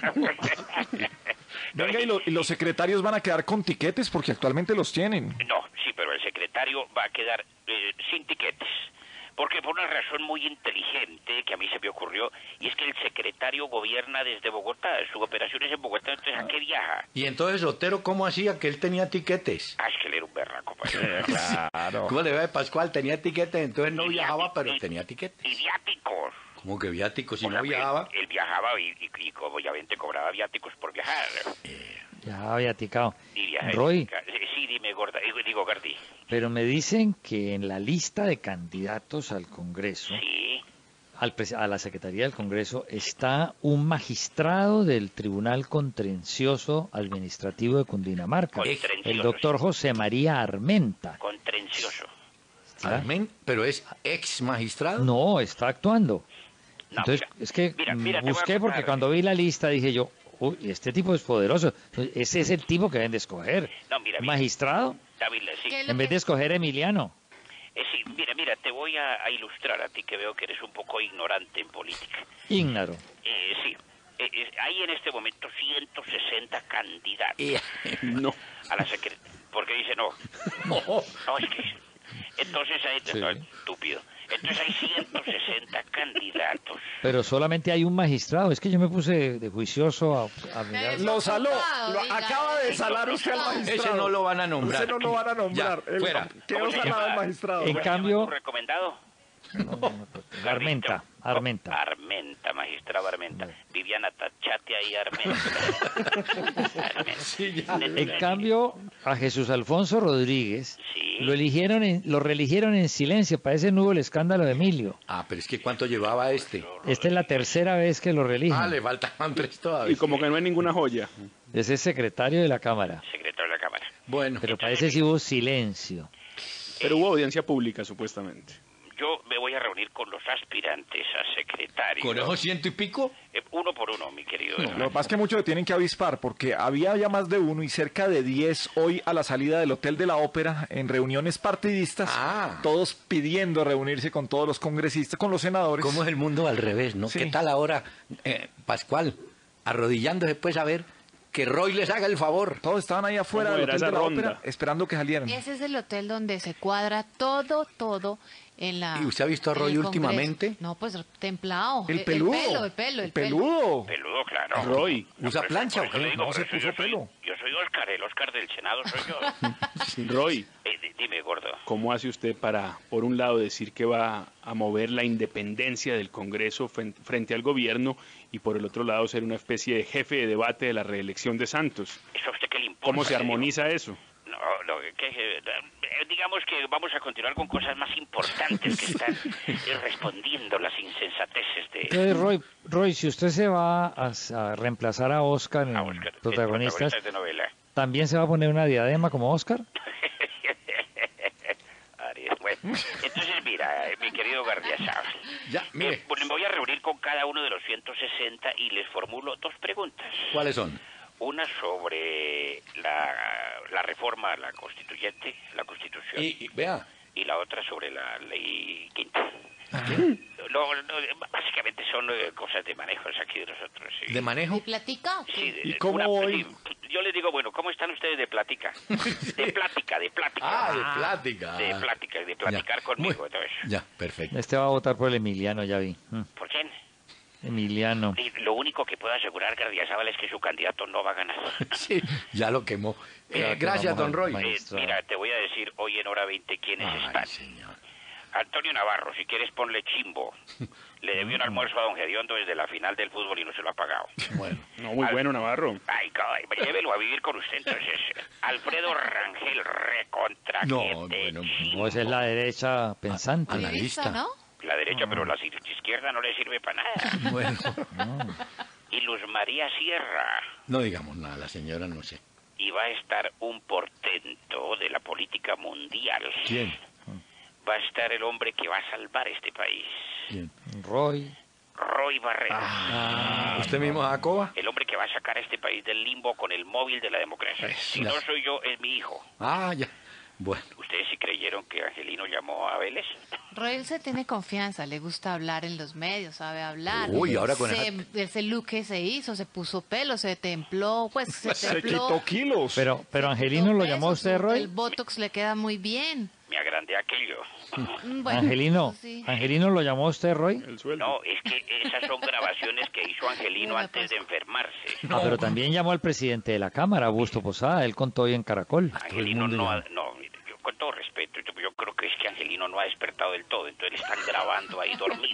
Venga, ¿y, lo- y los secretarios van a quedar con tiquetes porque actualmente los tienen. No, sí, pero el secretario va a quedar eh, sin tiquetes. Porque por una razón muy inteligente que a mí se me ocurrió, y es que el secretario gobierna desde Bogotá, su operación es en Bogotá, entonces ¿a qué viaja? Y entonces Otero, ¿cómo hacía que él tenía tiquetes? Ah, es que él era un berraco, pues. Claro. ¿Cómo le va de Pascual? Tenía tiquetes, entonces no viajaba, pero tenía tiquetes. Y viáticos. ¿Cómo que viáticos? Si O sea, no viajaba. Él, él viajaba y, y, y obviamente cobraba viáticos por viajar. Ya había ticado. Y viajar. Roy, Sí, sí, dime, gorda, digo, digo Gardi. pero me dicen que en la lista de candidatos al Congreso, Sí, al pres- a la Secretaría del Congreso, está un magistrado del Tribunal Contencioso Administrativo de Cundinamarca, Contencioso, el doctor José María Armenta. contencioso. ¿Ah? Amén, pero es ex magistrado. No, está actuando. No, Entonces, mira, es que mira, mira, te mm, voy a busqué porque contar. cuando vi la lista dije yo, uy, este tipo es poderoso. Ese es el tipo que deben de escoger. No, mira, mira. Magistrado, David, sí. ¿Qué es lo en vez que- de escoger a Emiliano. Eh, sí, mira, mira, te voy a, a ilustrar a ti que veo que eres un poco ignorante en política. Ignaro. Eh, sí, eh, eh, hay en este momento ciento sesenta candidatos Eh, No. a la secretaría. ¿Por qué dice no? no. No, es que... Entonces ahí te Sí. no, estúpido. Entonces hay ciento sesenta candidatos. Pero solamente hay un magistrado. Es que yo me puse de juicioso a, a mirar. Lo saló, lo acaba de salar usted al magistrado. Ese no lo van a nombrar. Ese no lo van a nombrar. Ya, El- fuera. Quedó ¿Cómo se salado llama? el magistrado. En ¿Cómo se llama cambio- tu recomendado? Armenta, Armenta. Armenta, magistrado Armenta. Viviana, tachate ahí, Armenta. Armenta. En cambio, a Jesús Alfonso Rodríguez Sí. lo eligieron, en- lo reeligieron en silencio. Parece no hubo el escándalo de Emilio. Ah, pero es que ¿cuánto llevaba este? Esta es la tercera vez que lo Ah, reeligen. le faltaban tres todavía. Y como que no hay ninguna joya. Ese es secretario de la Cámara. Secretario de la Cámara. Bueno, Pero parece que hubo silencio. Pero hubo audiencia pública, supuestamente. Yo me voy a reunir con los aspirantes a secretario. ¿con esos ciento y pico? Eh, uno por uno, mi querido. Lo Hernán. que pasa es que muchos lo tienen que avispar porque había ya más de uno y cerca de diez hoy a la salida del Hotel de la Ópera en reuniones partidistas, Ah. todos pidiendo reunirse con todos los congresistas, con los senadores. ¿Cómo es el mundo al revés, no? Sí. ¿Qué tal ahora, eh, Pascual, arrodillándose pues a ver que Roy les haga el favor? Todos estaban ahí afuera ¿Cómo del era Hotel de esa la ronda? Ópera esperando que salieran. Ese es el hotel donde se cuadra todo, todo en la... ¿Y usted ha visto a en Roy el Congreso. últimamente? No, pues templado. El peludo. El pelo, el pelo, el pelo. peludo. Peludo, claro. Roy, ¿Usa Por plancha o eso le qué? digo, No por se eso puso yo soy- pelo. Yo soy Oscar, el Oscar del Senado soy yo. Roy, Eh, di- dime, gordo. ¿cómo hace usted para, por un lado, decir que va a mover la independencia del Congreso fen- frente al gobierno y por el otro lado ser una especie de jefe de debate de la reelección de Santos? ¿Eso a usted qué le importa? ¿Cómo se le digo? armoniza eso? No, lo que, eh, digamos que vamos a continuar con cosas más importantes que están eh, respondiendo las insensateces de... Entonces, Roy, Roy, si usted se va a, a reemplazar a Oscar en a Oscar, el protagonistas, protagonista de novela. ¿también se va a poner una diadema como Oscar? Ariel, bueno, entonces mira, eh, mi querido Gardiazabal, Ya, mire. eh, pues me voy a reunir con cada uno de los ciento sesenta y les formulo dos preguntas. ¿Cuáles son? Una sobre la, la reforma a la constituyente, la constitución, Y, y vea, y la otra sobre la ley quinta. No, no, básicamente son eh, cosas de manejos aquí de nosotros. Sí. ¿de manejo? ¿Y platica? Sí, de- ¿Y de- cómo una- hoy? sí, yo les digo, bueno, ¿cómo están ustedes de plática? De plática, de plática. Ah, de plática. De plática, de platicar Ya. conmigo, Muy- todo eso. Ya, perfecto. Este va a votar por el Emiliano, ya vi. Mm, ¿Por quién? Emiliano. Y lo único que puedo asegurar, Gardiazabal, es que su candidato no va a ganar. Sí, ya lo quemó. Eh, Ya gracias, quemamos don al Roy. maestro. Eh, Magistrado. mira, te voy a decir hoy en hora veinte quiénes Ay, están. señor. Antonio Navarro, si quieres ponle chimbo. Le debió un almuerzo a don Gediondo desde la final del fútbol y no se lo ha pagado. Bueno, No, muy bueno, Navarro. Ay, caray, llévelo a vivir con usted entonces. Alfredo Rangel, recontra No, que te bueno, chingo. No, esa es la derecha pensante. analista. ¿no? La derecha, pero la izquierda no le sirve para nada. Bueno, Y Luz María Sierra. no digamos nada, la señora no sé. Y va a estar un portento de la política mundial. ¿Quién? Va a estar el hombre que va a salvar este país. ¿Quién? Roy. Roy Barreras. Ah, ¿usted mismo, Jacoba? El hombre que va a sacar a este país del limbo con el móvil de la democracia. Es Si la- no soy yo, es mi hijo. Ah, ya. Bueno, ¿Ustedes sí creyeron que Angelino llamó a Vélez? Roy se tiene confianza, le gusta hablar en los medios, sabe hablar. Uy, ahora con se, esa- ese look que se hizo, se puso pelo, se templó, pues se Se templó. quitó kilos. Pero, pero se Angelino quitó lo peso, llamó a usted, su- Roy. El botox le queda muy bien. Me agrandé aquello. Mm, bueno, Angelino, eso sí. Angelino lo llamó a usted, Roy. El sueldo. No, es que esas son grabaciones que hizo Angelino Mira, antes pues. de enfermarse. Ah, pero también llamó al presidente de la Cámara, Augusto Posada. Él contó hoy en Caracol. Angelino mundo no, ya. ha- no, mire, yo con todo respeto, yo, yo creo que es que Angelino no ha despertado del todo, entonces le están grabando ahí dormido.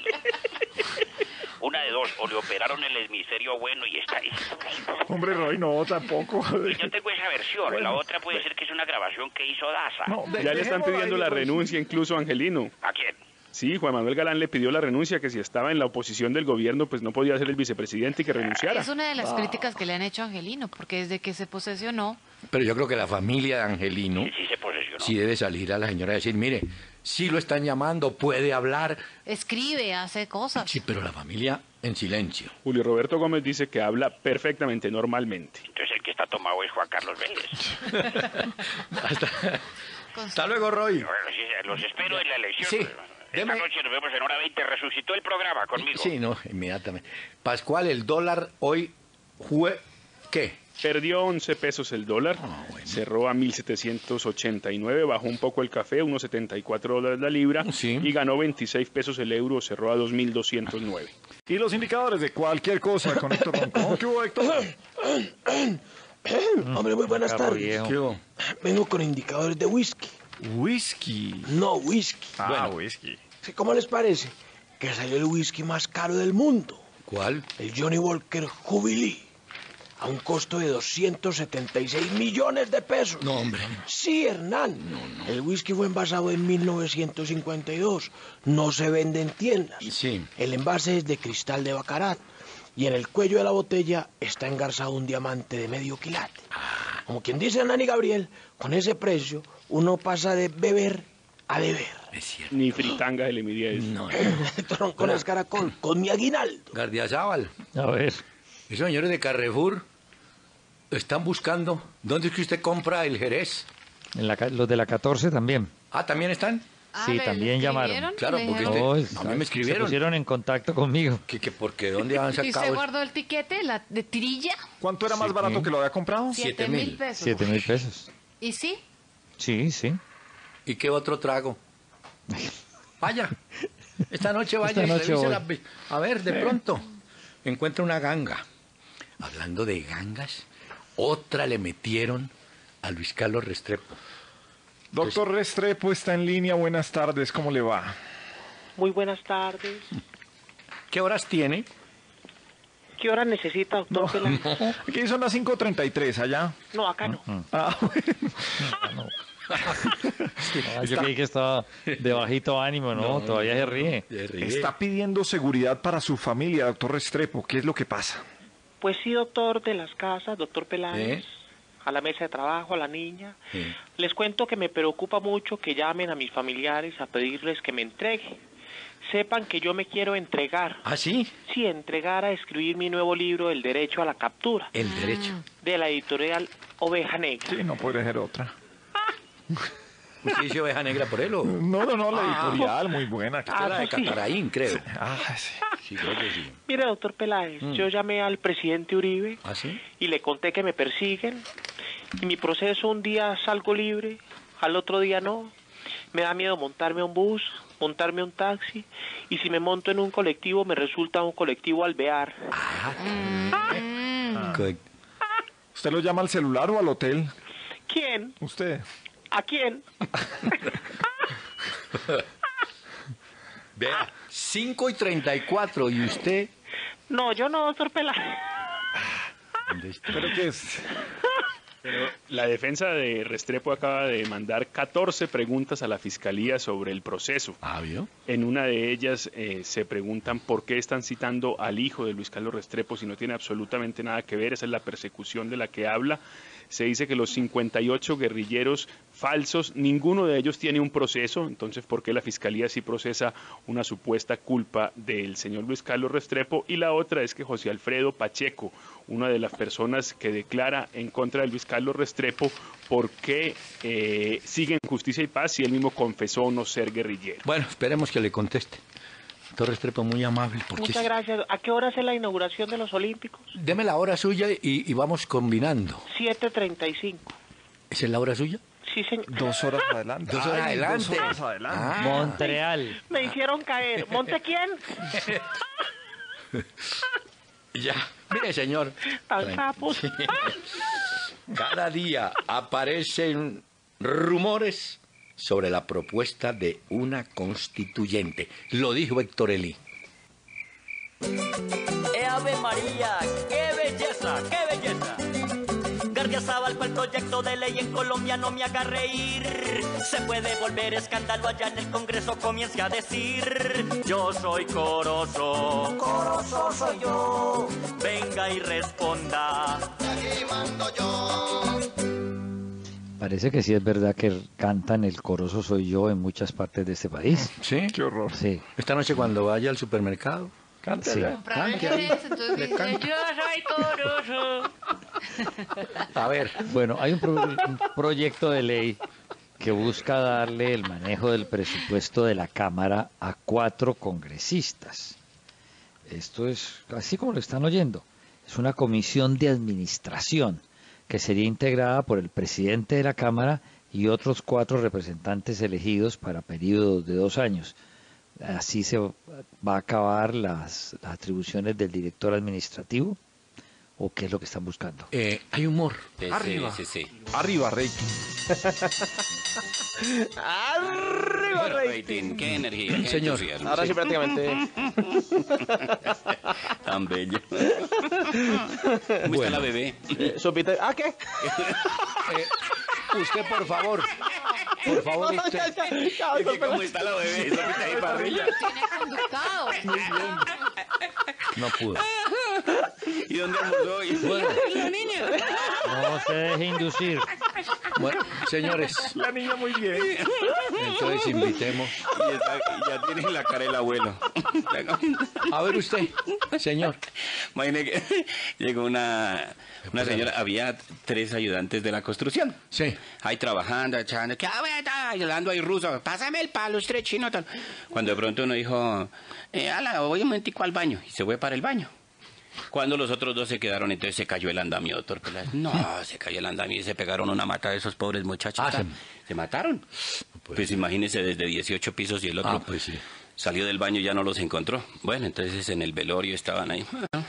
Una de dos, o le operaron el hemisferio bueno y está ahí. Hombre, Roy, no, tampoco. Y yo tengo esa versión, la otra puede ser que es una grabación que hizo Daza. No, de- Ya le están dejémoslo pidiendo ahí, la Roy. renuncia incluso a Angelino. ¿A quién? Sí, Juan Manuel Galán le pidió la renuncia, que si estaba en la oposición del gobierno, pues no podía ser el vicepresidente y que renunciara. Es una de las críticas que le han hecho a Angelino, porque desde que se posesionó, pero yo creo que la familia de Angelino Sí, sí se posesionó. sí debe salir a la señora y decir, mire, sí lo están llamando, puede hablar. escribe, hace cosas. Sí, pero la familia en silencio. Julio Roberto Gómez dice que habla perfectamente, normalmente. Entonces el que está tomado es Juan Carlos Vélez. Hasta, Con- hasta luego, Roy. Bueno, sí, los espero en la elección. Sí, Esta deme- noche nos vemos en hora veinte. Resucitó el programa conmigo. Sí, no, inmediatamente. Pascual, el dólar hoy fue, ¿qué? Perdió once pesos el dólar, Ah, bueno. cerró a mil setecientos ochenta y nueve, bajó un poco el café, unos setenta y cuatro dólares la libra, Sí. y ganó veintiséis pesos el euro, cerró a dos mil doscientos nueve. Y los indicadores de cualquier cosa con Héctor Roncón. ¿Qué hubo, Héctor? Hombre, muy buenas Carro tardes. viejo. ¿Qué hubo? Vengo con indicadores de whisky. Whisky. No, whisky. Ah, whisky. Sí, ¿cómo les parece? Que salió el whisky más caro del mundo. ¿Cuál? El Johnny Walker Jubilee. A un costo de doscientos setenta y seis millones de pesos. No, hombre. Sí, Hernán. El whisky fue envasado en mil novecientos cincuenta y dos. No se vende en tiendas. Sí. El envase es de cristal de Baccarat. Y en el cuello de la botella está engarzado un diamante de medio quilate. Como quien dice Hernán y Gabriel, con ese precio uno pasa de beber a beber. Es cierto. Ni fritanga se le midía eso. No, no. Héctor con el caracol, con mi aguinaldo. Gardiazabal, A ver. esos señores de Carrefour están buscando. ¿Dónde es que usted compra el Jerez? En la ca- los de la catorce también. Ah, ¿también están? Ah, Sí, ¿le- también le llamaron. escribieron? Claro, ¿Le porque dijeron? este- Oh, a mí me escribieron. Se pusieron en contacto conmigo. Que, que porque ¿dónde han ¿Y usted sacado? guardó el tiquete la, de tirilla? ¿Cuánto era más barato que lo había comprado? Siete Siete mil. mil pesos. Siete mil pesos. ¿Y sí? Sí, sí. ¿Y qué otro trago? Vaya. Esta noche vaya Esta y noche revise voy. la- A ver, de pronto encuentra una ganga. Hablando de gangas, otra le metieron a Luis Carlos Restrepo. Doctor Restrepo está en línea. Buenas tardes. ¿Cómo le va? Muy buenas tardes. ¿Qué horas tiene? ¿Qué hora necesita, doctor Peláez? Aquí son las cinco treinta y tres allá. No, acá no. Ah, bueno. Ah, yo creí que estaba de bajito ánimo, ¿no? Todavía se ríe. Se ríe. Está pidiendo seguridad para su familia, doctor Restrepo. ¿Qué es lo que pasa? Pues sí, doctor de las casas, doctor Peláez. ¿Eh? A la mesa de trabajo, a la niña. Sí. Les cuento que me preocupa mucho que llamen a mis familiares a pedirles que me entregue. Sepan que yo me quiero entregar. ¿Ah, sí? Sí, entregar a escribir mi nuevo libro, El Derecho a la Captura, El derecho. de la editorial Oveja Negra. Sí, no podría ser otra. ¿Usted dice oveja negra por él o...? No, no, no, la Ah. editorial, muy buena. Esta era de pues sí. Cataraín, creo. Ah, sí. Sí, creo que sí. Mire, doctor Peláez, yo llamé al presidente Uribe ¿Ah, sí? y le conté que me persiguen. Y mi proceso, un día salgo libre, al otro día no. Me da miedo montarme a un bus, montarme a un taxi. Y si me monto en un colectivo, me resulta un colectivo alvear. Correcto. ¿Usted lo llama al celular o al hotel? ¿Quién? Usted. ¿A quién? Vea, cinco y treinta y cuatro, ¿y usted? No, yo no, doctor Peláez. ¿Dónde está? ¿Pero qué es? Pero la defensa de Restrepo acaba de mandar catorce preguntas a la fiscalía sobre el proceso. Ah, ¿vio? En una de ellas eh, se preguntan por qué están citando al hijo de Luis Carlos Restrepo si no tiene absolutamente nada que ver. Esa es la persecución de la que habla. Se dice que los cincuenta y ocho guerrilleros falsos, ninguno de ellos tiene un proceso. Entonces, ¿por qué la fiscalía sí procesa una supuesta culpa del señor Luis Carlos Restrepo? Y la otra es que José Alfredo Pacheco, una de las personas que declara en contra de Luis Carlos Restrepo, ¿por qué eh, sigue en Justicia y Paz si él mismo confesó no ser guerrillero? Bueno, esperemos que le conteste. Doctor Restrepo, muy amable. Porque Muchas es- gracias. ¿A qué hora es la inauguración de los Olímpicos? Deme la hora suya y, y vamos combinando. siete treinta y cinco. ¿Esa es la hora suya? Sí, señor. Dos horas adelante. Dos horas Ay, adelante. Dos horas adelante. Ah. Montreal. Me hicieron caer. ¿Monte quién? Ya. Mire, señor. Tan sapos. Cada día aparecen rumores sobre la propuesta de una constituyente. Lo dijo Héctor Elí. ¡Eh, Ave María! ¡Qué belleza! ¡Qué belleza! Gardiazabal, el proyecto de ley en Colombia no me haga reír. Se puede volver escándalo allá en el Congreso, comience a decir: yo soy Corozo, Corozo soy yo. Venga y responda. Aquí mando yo. Parece que sí es verdad que cantan El Corozo soy yo en muchas partes de este país. ¿Sí? Qué horror. Sí. Esta noche cuando vaya al supermercado, cante Sí. allá. Comprar Cante ahí. leches, entonces Le dice, canta. yo soy Corozo. A ver. Bueno, hay un, pro- un proyecto de ley que busca darle el manejo del presupuesto de la Cámara a cuatro congresistas. Esto es así como lo están oyendo. Es una comisión de administración que sería integrada por el presidente de la Cámara y otros cuatro representantes elegidos para periodos de dos años. Así se va a acabar las, las atribuciones del director administrativo, ¿o qué es lo que están buscando? Eh, hay humor. Sí, Arriba. sí, sí, sí. Arriba, rating. Arriba, Bueno, rey. rating, qué energía, qué Señor, entusiasmo. Ahora sí, prácticamente. Tan bello. ¿Cómo está la bebé? Eh, sopita. ¿Ah, qué? Eh, usted, por favor, por favor, No, usted. ya, ya, ya, Es que ¿cómo está la bebé? Sopita ahí para arriba. Tiene conductado. No pudo. ¿Y dónde almorzó? Y- Bueno, La niña. No se deje inducir. bueno, señores, La niña muy bien. entonces invitemos. Y está- ya tiene la cara el abuelo. A ver usted, señor. Imagine que llegó una, una señora, había tres ayudantes de la construcción. Sí. Ahí trabajando, echando, que está ayudando ahí ruso, pásame el palo, usted chino, tal. Cuando de pronto uno dijo, eh, ala, voy un momentico al baño, y se fue para el baño. Cuando los otros dos se quedaron, entonces se cayó el andamio, doctor Peláez. No, se cayó el andamio y se pegaron una mata de esos pobres muchachos. Ah, tal. se- Se mataron. Pues imagínese desde dieciocho pisos y el otro Ah, pues sí. salió del baño y ya no los encontró. Bueno, entonces en el velorio estaban ahí.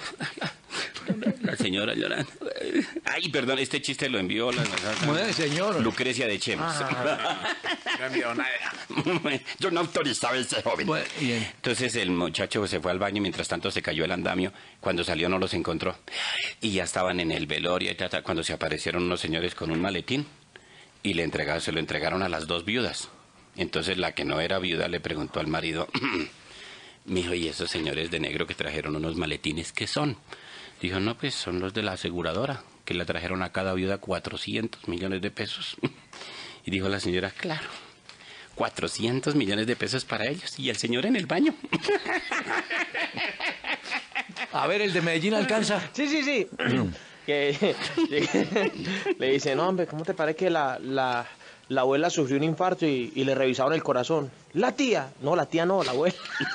La señora llorando. Ay, perdón, este chiste lo envió la, la- Bueno, señor. Lucrecia de Chemos. No envió nada. Yo no autorizaba a ese joven. Bueno, bien. Entonces el muchacho se fue al baño, mientras tanto se cayó el andamio. Cuando salió no los encontró. Y ya estaban en el velorio y ta, ta, cuando se aparecieron unos señores con un maletín y le entregaron, se lo entregaron a las dos viudas. Entonces la que no era viuda le preguntó al marido, mijo, ¿y esos señores de negro que trajeron unos maletines qué son? Dijo, no, pues son los de la aseguradora, que le trajeron a cada viuda cuatrocientos millones de pesos. Y dijo la señora, claro, cuatrocientos millones de pesos para ellos. Y el señor en el baño. A ver, el de Medellín alcanza. Sí, sí, sí. que le dice, no, hombre, ¿cómo te parece que la, la, la abuela sufrió un infarto y, y le revisaron el corazón? La tía. No, la tía no, la abuela.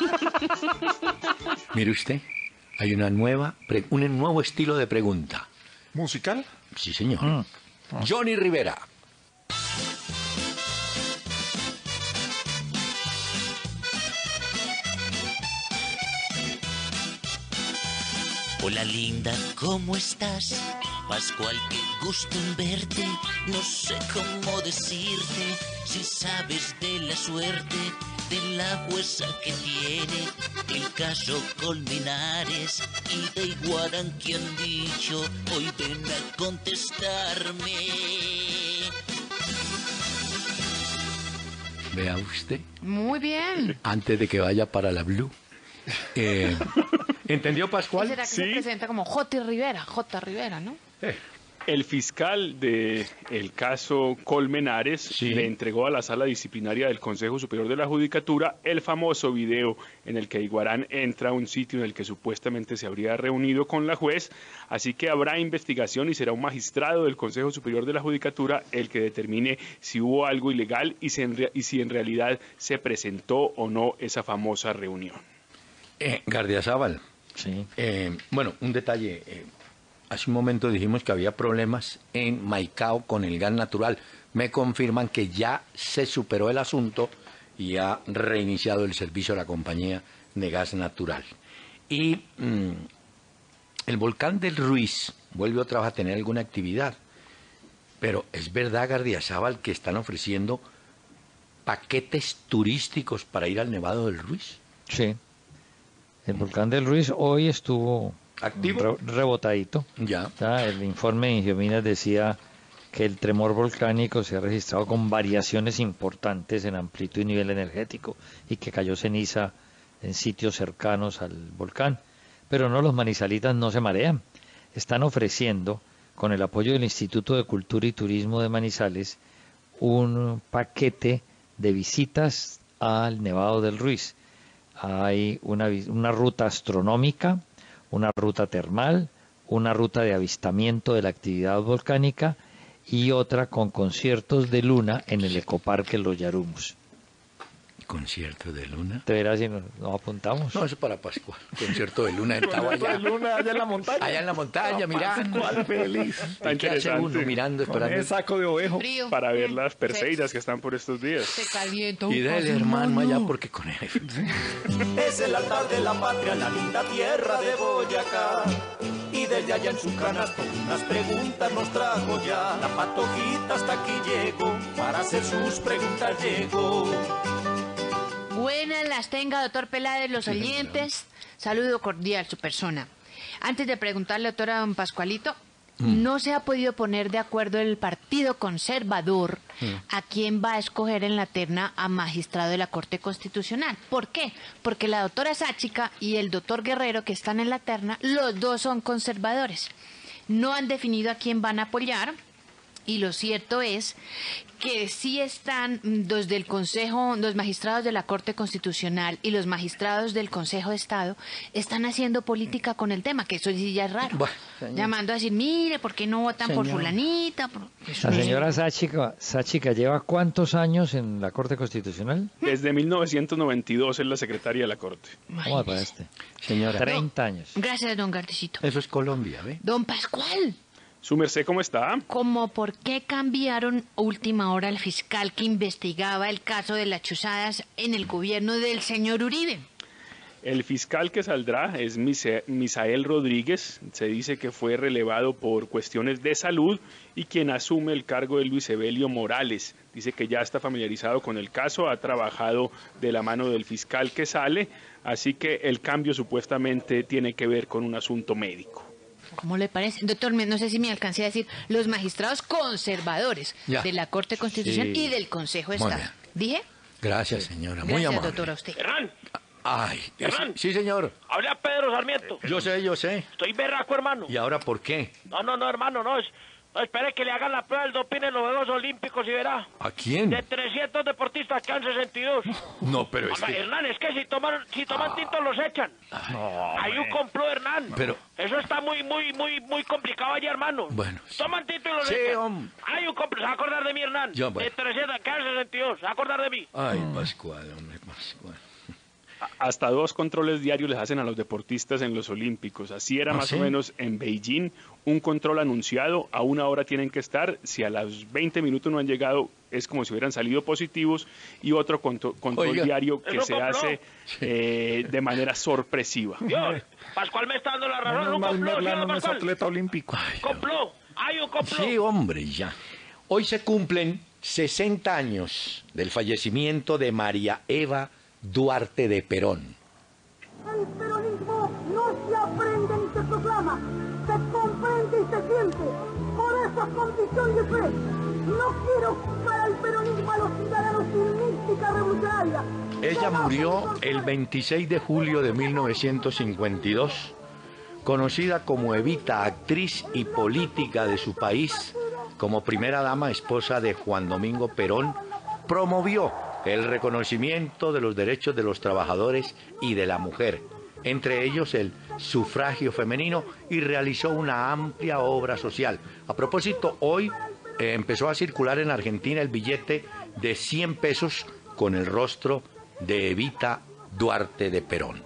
Mire usted, hay una nueva, pre- un nuevo estilo de pregunta. ¿Musical? Sí, señor. Johnny Rivera. Hola linda, ¿cómo estás? Pascual, qué gusto en verte. No sé cómo decirte si sabes de la suerte de la jueza que tiene el caso Colmenares y de Iguarán que han dicho hoy ven a contestarme. Vea usted, Muy bien. antes de que vaya para la Blue. Eh, ¿Entendió, Pascual? ¿Será que se presenta como J. Rivera? J. Rivera, ¿no? El fiscal de el caso Colmenares Sí. le entregó a la sala disciplinaria del Consejo Superior de la Judicatura el famoso video en el que Iguarán entra a un sitio en el que supuestamente se habría reunido con la juez, así que habrá investigación y será un magistrado del Consejo Superior de la Judicatura el que determine si hubo algo ilegal y si en, rea- y si en realidad se presentó o no esa famosa reunión. Eh, Gardiazabal. Sí. Eh, bueno, un detalle. eh, hace un momento dijimos que había problemas en Maicao con el gas natural. Me confirman que ya se superó el asunto y ha reiniciado el servicio a la compañía de gas natural. Y mm, el volcán del Ruiz vuelve otra vez a tener alguna actividad. Pero es verdad, Gardiazabal, que están ofreciendo paquetes turísticos para ir al Nevado del Ruiz. Sí. El volcán del Ruiz hoy estuvo ¿Activo? re- rebotadito. Ya. Ya, el informe de Ingiominas decía que el tremor volcánico se ha registrado con variaciones importantes en amplitud y nivel energético y que cayó ceniza en sitios cercanos al volcán. Pero no, los manizalitas no se marean. Están ofreciendo, con el apoyo del Instituto de Cultura y Turismo de Manizales, un paquete de visitas al Nevado del Ruiz. Hay una, vi- una ruta astronómica, una ruta termal, una ruta de avistamiento de la actividad volcánica y otra con conciertos de luna en el ecoparque Los Yarumos. Concierto de Luna. ¿Te verás si nos, nos apuntamos? No, eso es para Pascual. Concierto de Luna en Concierto de Luna allá en la montaña. Allá en la montaña, mirando. Pascual feliz. Está ¿Qué hace uno interesante. mirando, Con esperando? ese saco de ovejo. Frío. Para ver las Perseidas que están por estos días. Se calienta. Y dele, hermano, allá porque con él. Es el altar de la patria, la linda tierra de Boyacá. Y desde allá en su canasto unas preguntas nos trajo ya. La patojita hasta aquí llegó, para hacer sus preguntas llegó. Buenas las tenga, doctor Peláez, los oyentes. Saludo cordial, su persona. Antes de preguntarle, doctora don Pascualito, mm. no se ha podido poner de acuerdo el Partido Conservador mm. a quién va a escoger en la terna a magistrado de la Corte Constitucional. ¿Por qué? Porque la doctora Sáchica y el doctor Guerrero, que están en la terna, los dos son conservadores. No han definido a quién van a apoyar. Y lo cierto es que sí están los del Consejo, los magistrados de la Corte Constitucional y los magistrados del Consejo de Estado están haciendo política con el tema, que eso sí ya es raro. Bueno, llamando a decir, mire, ¿por qué no votan señor. por fulanita? Por... La señora Sáchica, Sáchica lleva ¿cuántos años en la Corte Constitucional? Desde mil novecientos noventa y dos es la secretaria de la Corte. ¿Cómo para este? Señora. treinta años. Gracias, don Gardecito. Eso es Colombia, ¿ve? Don Pascual. ¿Su merced cómo está? Como por qué cambiaron a última hora al fiscal que investigaba el caso de las chuzadas en el gobierno del señor Uribe. El fiscal que saldrá es Mise- Misael Rodríguez. Se dice que fue relevado por cuestiones de salud y quien asume el cargo es Luis Evelio Morales. Dice que ya está familiarizado con el caso, ha trabajado de la mano del fiscal que sale, así que el cambio supuestamente tiene que ver con un asunto médico. ¿Cómo le parece? Doctor, no sé si me alcancé a decir los magistrados conservadores ya. de la Corte Constitucional sí. y del Consejo de Muy Estado. Bien. ¿Dije? Gracias, señora. Muy Gracias, amable. doctor, a usted. Hernán, Ay, Hernán. sí, señor. Habla Pedro Sarmiento. Yo sé, yo sé. Estoy berraco, hermano. ¿Y ahora por qué? No, no, no, hermano, no. Es, no espere que le hagan la prueba del doping en los Juegos Olímpicos y verá. ¿A quién? De trescientos deportistas quedan sesenta y dos. No, pero es Mamá, que... Hernán, es que si toman, si toman tinto los echan. No, Hay un complot, Hernán. Pero... Eso está muy, muy, muy, muy complicado allá, hermano. Bueno. Toman tinto y los Sí, echan. hombre. Hay un complot. ¿Se va a acordar de mí, Hernán? Yo, bueno. De trescientos quedan sesenta y dos. ¿Se va a acordar de mí? Ay, Pascual, hombre, Pascual. Hasta dos controles diarios les hacen a los deportistas en los Olímpicos. Así era ¿Ah, más sí? o menos en Beijing. Un control anunciado, a una hora tienen que estar. Si a los veinte minutos no han llegado, es como si hubieran salido positivos. Y otro contro- control Oiga. diario que Eso se complot. hace eh, de manera sorpresiva. Dios, Pascual me está dando la razón. Menos un mal complot, ¿sí, Merlano don no es Pascual? atleta olímpico. Complot. Hay un complot. Sí, hombre, ya. Hoy se cumplen sesenta años del fallecimiento de María Eva Duarte de Perón. El peronismo no se aprende ni se proclama, se comprende y se siente. Por esa condición de fe, no quiero para el peronismo a los ciudadanos sin mística revolucionaria. Ella murió el veintiséis de julio de mil novecientos cincuenta y dos, conocida como Evita, actriz y política de su país, como primera dama, esposa de Juan Domingo Perón, promovió el reconocimiento de los derechos de los trabajadores y de la mujer, entre ellos el sufragio femenino, y realizó una amplia obra social. A propósito, hoy eh, empezó a circular en Argentina el billete de cien pesos con el rostro de Evita Duarte de Perón.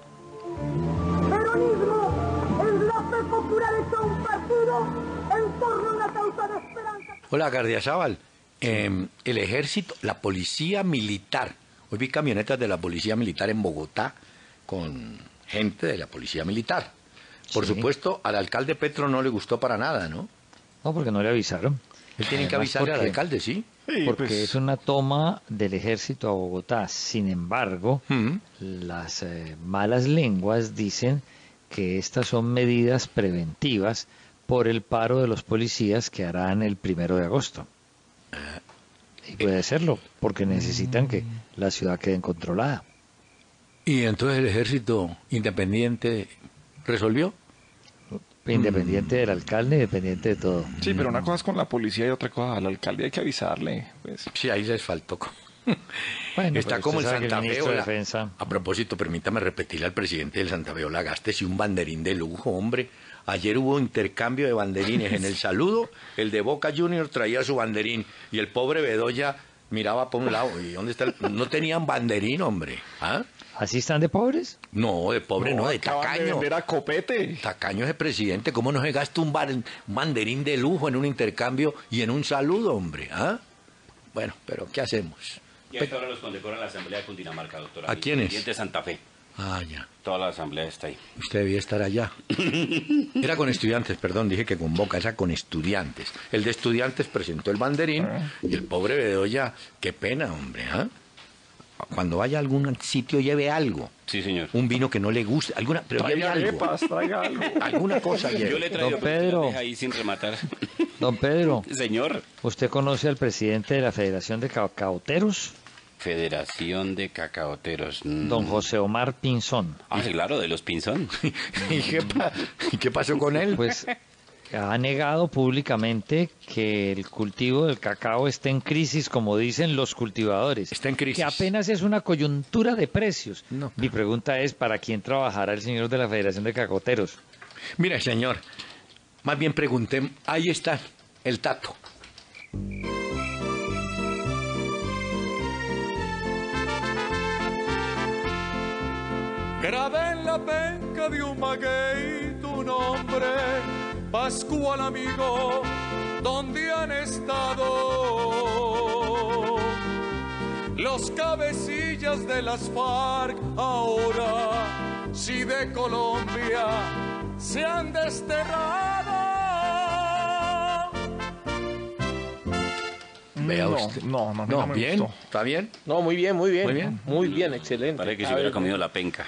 Peronismo es la fe popular hecha un partido en torno a una causa de esperanza. Hola, Gardiazabal. Eh, el ejército, la policía militar. Hoy vi camionetas de la policía militar en Bogotá con gente de la policía militar. Por Sí. supuesto, al alcalde Petro no le gustó para nada, ¿no? No, porque no le avisaron. Él tiene que Además, avisarle al porque- alcalde, ¿sí? Porque es una toma del ejército a Bogotá. Sin embargo, Mm. las eh, malas lenguas dicen que estas son medidas preventivas por el paro de los policías que harán el primero de agosto. Y puede serlo, porque necesitan que la ciudad quede controlada. Y entonces el ejército independiente resolvió. Independiente del alcalde, independiente de todo. Sí, pero una cosa es con la policía y otra cosa al alcalde hay que avisarle. Pues. Sí, ahí les faltó. Bueno, Está pero como el usted sabe que Santa el Fe. ministro de Ola. Defensa- A propósito, permítame repetirle al presidente del Santa Fe, Ola, gástese un banderín de lujo, hombre. Ayer hubo intercambio de banderines. En el saludo, el de Boca Junior traía su banderín y el pobre Bedoya miraba por un lado. ¿Y dónde está el...? No tenían banderín, hombre. ¿Ah? ¿Así están de pobres? No, de pobre no, No, de acaban de tacaño. vender a copete. Tacaño es el presidente. ¿Cómo no se gasta un, bar- un banderín de lujo en un intercambio y en un saludo, hombre? ¿Ah? Bueno, pero ¿qué hacemos? Y a esta hora los condecora la Asamblea de Cundinamarca, doctora. ¿A quiénes? Presidente de Santa Fe. Ah, ya. Toda la Asamblea está ahí. Usted debía estar allá. Era con estudiantes, perdón, dije que con Boca, era con estudiantes. El de estudiantes presentó el banderín y el pobre Bedoya, qué pena, hombre, ¿ah? Cuando vaya a algún sitio lleve algo. Sí, señor. Un vino que no le guste, alguna, pero lleve Traiga algo. arepas, traiga algo. Alguna cosa lleve. Yo le traigo Don Pedro. ahí sin rematar. Don Pedro, Señor. ¿usted conoce al presidente de la Federación de Cacaoteros? Federación de Cacaoteros. Mm. Don José Omar Pinzón. Ah, sí, claro, de los Pinzón. ¿Y qué, pa- ¿Y qué pasó con él? Pues ha negado públicamente que el cultivo del cacao está en crisis, como dicen los cultivadores. Está en crisis. Que apenas es una coyuntura de precios. No. Mi pregunta es, ¿para quién trabajará el señor de la Federación de Cacaoteros? Mire, señor, más bien pregunté, ahí está el tato. Grabé en la penca de un maguey tu nombre, Pascual amigo, ¿dónde han estado los cabecillas de las FARC ahora? Si de Colombia se han desterrado. Vea No, usted. no, no, a mí no, no me bien, gustó. ¿está bien? No, muy bien, muy bien. Muy bien. Muy bien, excelente. Parece que se A hubiera ver, comido la penca.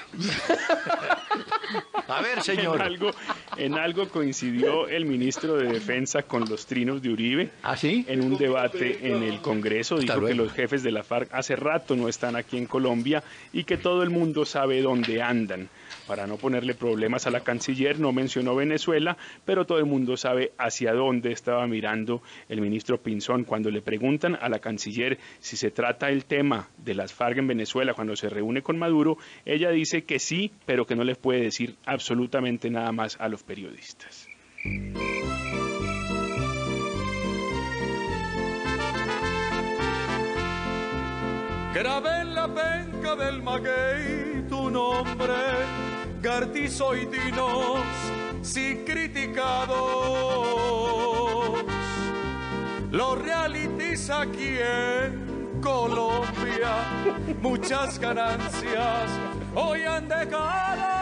A ver, En señor. algo, en algo coincidió el ministro de Defensa con los trinos de Uribe. ¿Ah, sí? En un debate en el Congreso dijo luego. que los jefes de la FARC hace rato no están aquí en Colombia y que todo el mundo sabe dónde andan. Para no ponerle problemas a la canciller, no mencionó Venezuela, pero todo el mundo sabe hacia dónde estaba mirando el ministro Pinzón. Cuando le preguntan a la canciller si se trata el tema de las FARC en Venezuela cuando se reúne con Maduro, ella dice que sí, pero que no les puede decir absolutamente nada más a los periodistas. Grabé en la penca del maguey tu nombre, Gartizo y Dinos, si criticados. Los realities aquí en Colombia, muchas ganancias hoy han dejado.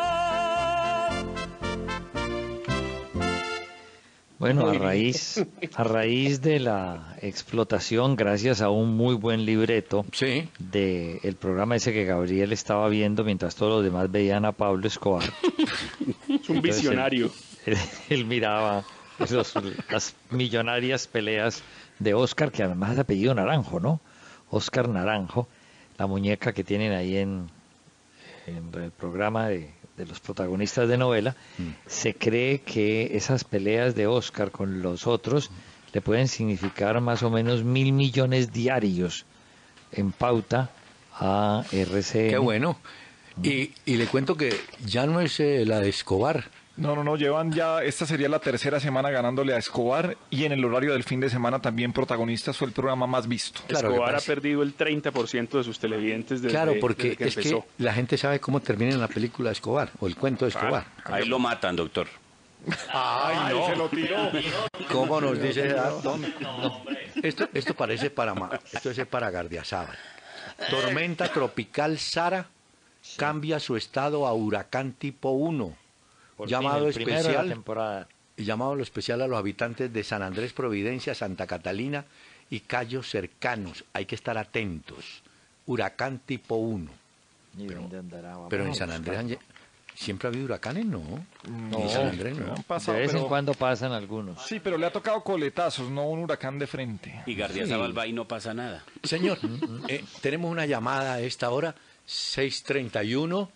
Bueno, a raíz, a raíz de la explotación, gracias a un muy buen libreto Sí. del programa ese que Gabriel estaba viendo mientras todos los demás veían a Pablo Escobar. Es un visionario. Él, él miraba esos- las millonarias peleas de Oscar, que además es de apellido Naranjo, ¿no? Oscar Naranjo, la muñeca que tienen ahí en, en el programa de, de los protagonistas de novela. Se cree que esas peleas de Oscar con los otros le pueden significar más o menos mil millones diarios en pauta a R C N. Qué bueno. Y, y le cuento que ya no es eh, la de Escobar. No, no, no, llevan ya, esta sería la tercera semana ganándole a Escobar y en el horario del fin de semana también protagonistas fue el programa más visto. Claro que Escobar ha pasa. perdido el treinta por ciento de sus televidentes desde, Claro, porque desde que es empezó. que la gente sabe cómo termina en la película de Escobar o el cuento de Escobar. Ahí lo matan, doctor. Ay, se lo tiró. ¿Cómo nos dice Datón? Esto, esto parece para ma- esto es para Gardiazabal. Tormenta tropical Sara cambia su estado a huracán tipo uno. Por Llamado fin, el primero de la especial temporada. llamado lo especial a los habitantes de San Andrés, Providencia, Santa Catalina y Cayos cercanos. Hay que estar atentos. Huracán tipo uno. ¿Y dónde andará? Vamos Pero a en San Andrés buscar. han lle- siempre ha habido huracanes, ¿no? No, en San Andrés no. han De pasado, vez en pero- cuando pasan algunos. Sí, pero le ha tocado coletazos, no un huracán de frente. Y Gardiazabal va y no pasa nada. Señor, eh, tenemos una llamada a esta hora, seis treinta y uno.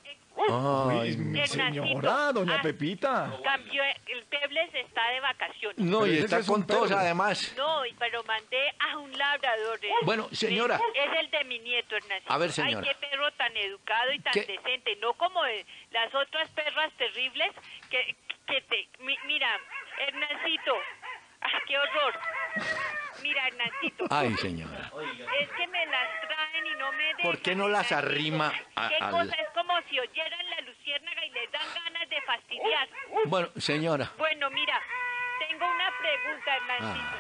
Ay, mi Hernacito. señora, doña Ah, Pepita. Cambió, el Pebles está de vacaciones. no, Pero y ese está es un con tos perro. además. No, y- pero mandé a un labrador. eh. Bueno, señora. Es el de mi nieto, Hernacito. A ver, señora. Ay, qué perro tan educado y tan ¿Qué? decente. No como de las otras perras terribles que, que te... mi- mira, Hernacito. Ay, qué horror. Mira, Hernacito. Ay, señora. Es que me las traen y no me dejan. ¿Por qué no las arrima a- ¿Qué al- cosa? Es como si oyeran la luciérnaga y les dan ganas de fastidiar. Bueno, señora, Bueno, mira, tengo una pregunta, Hernancito.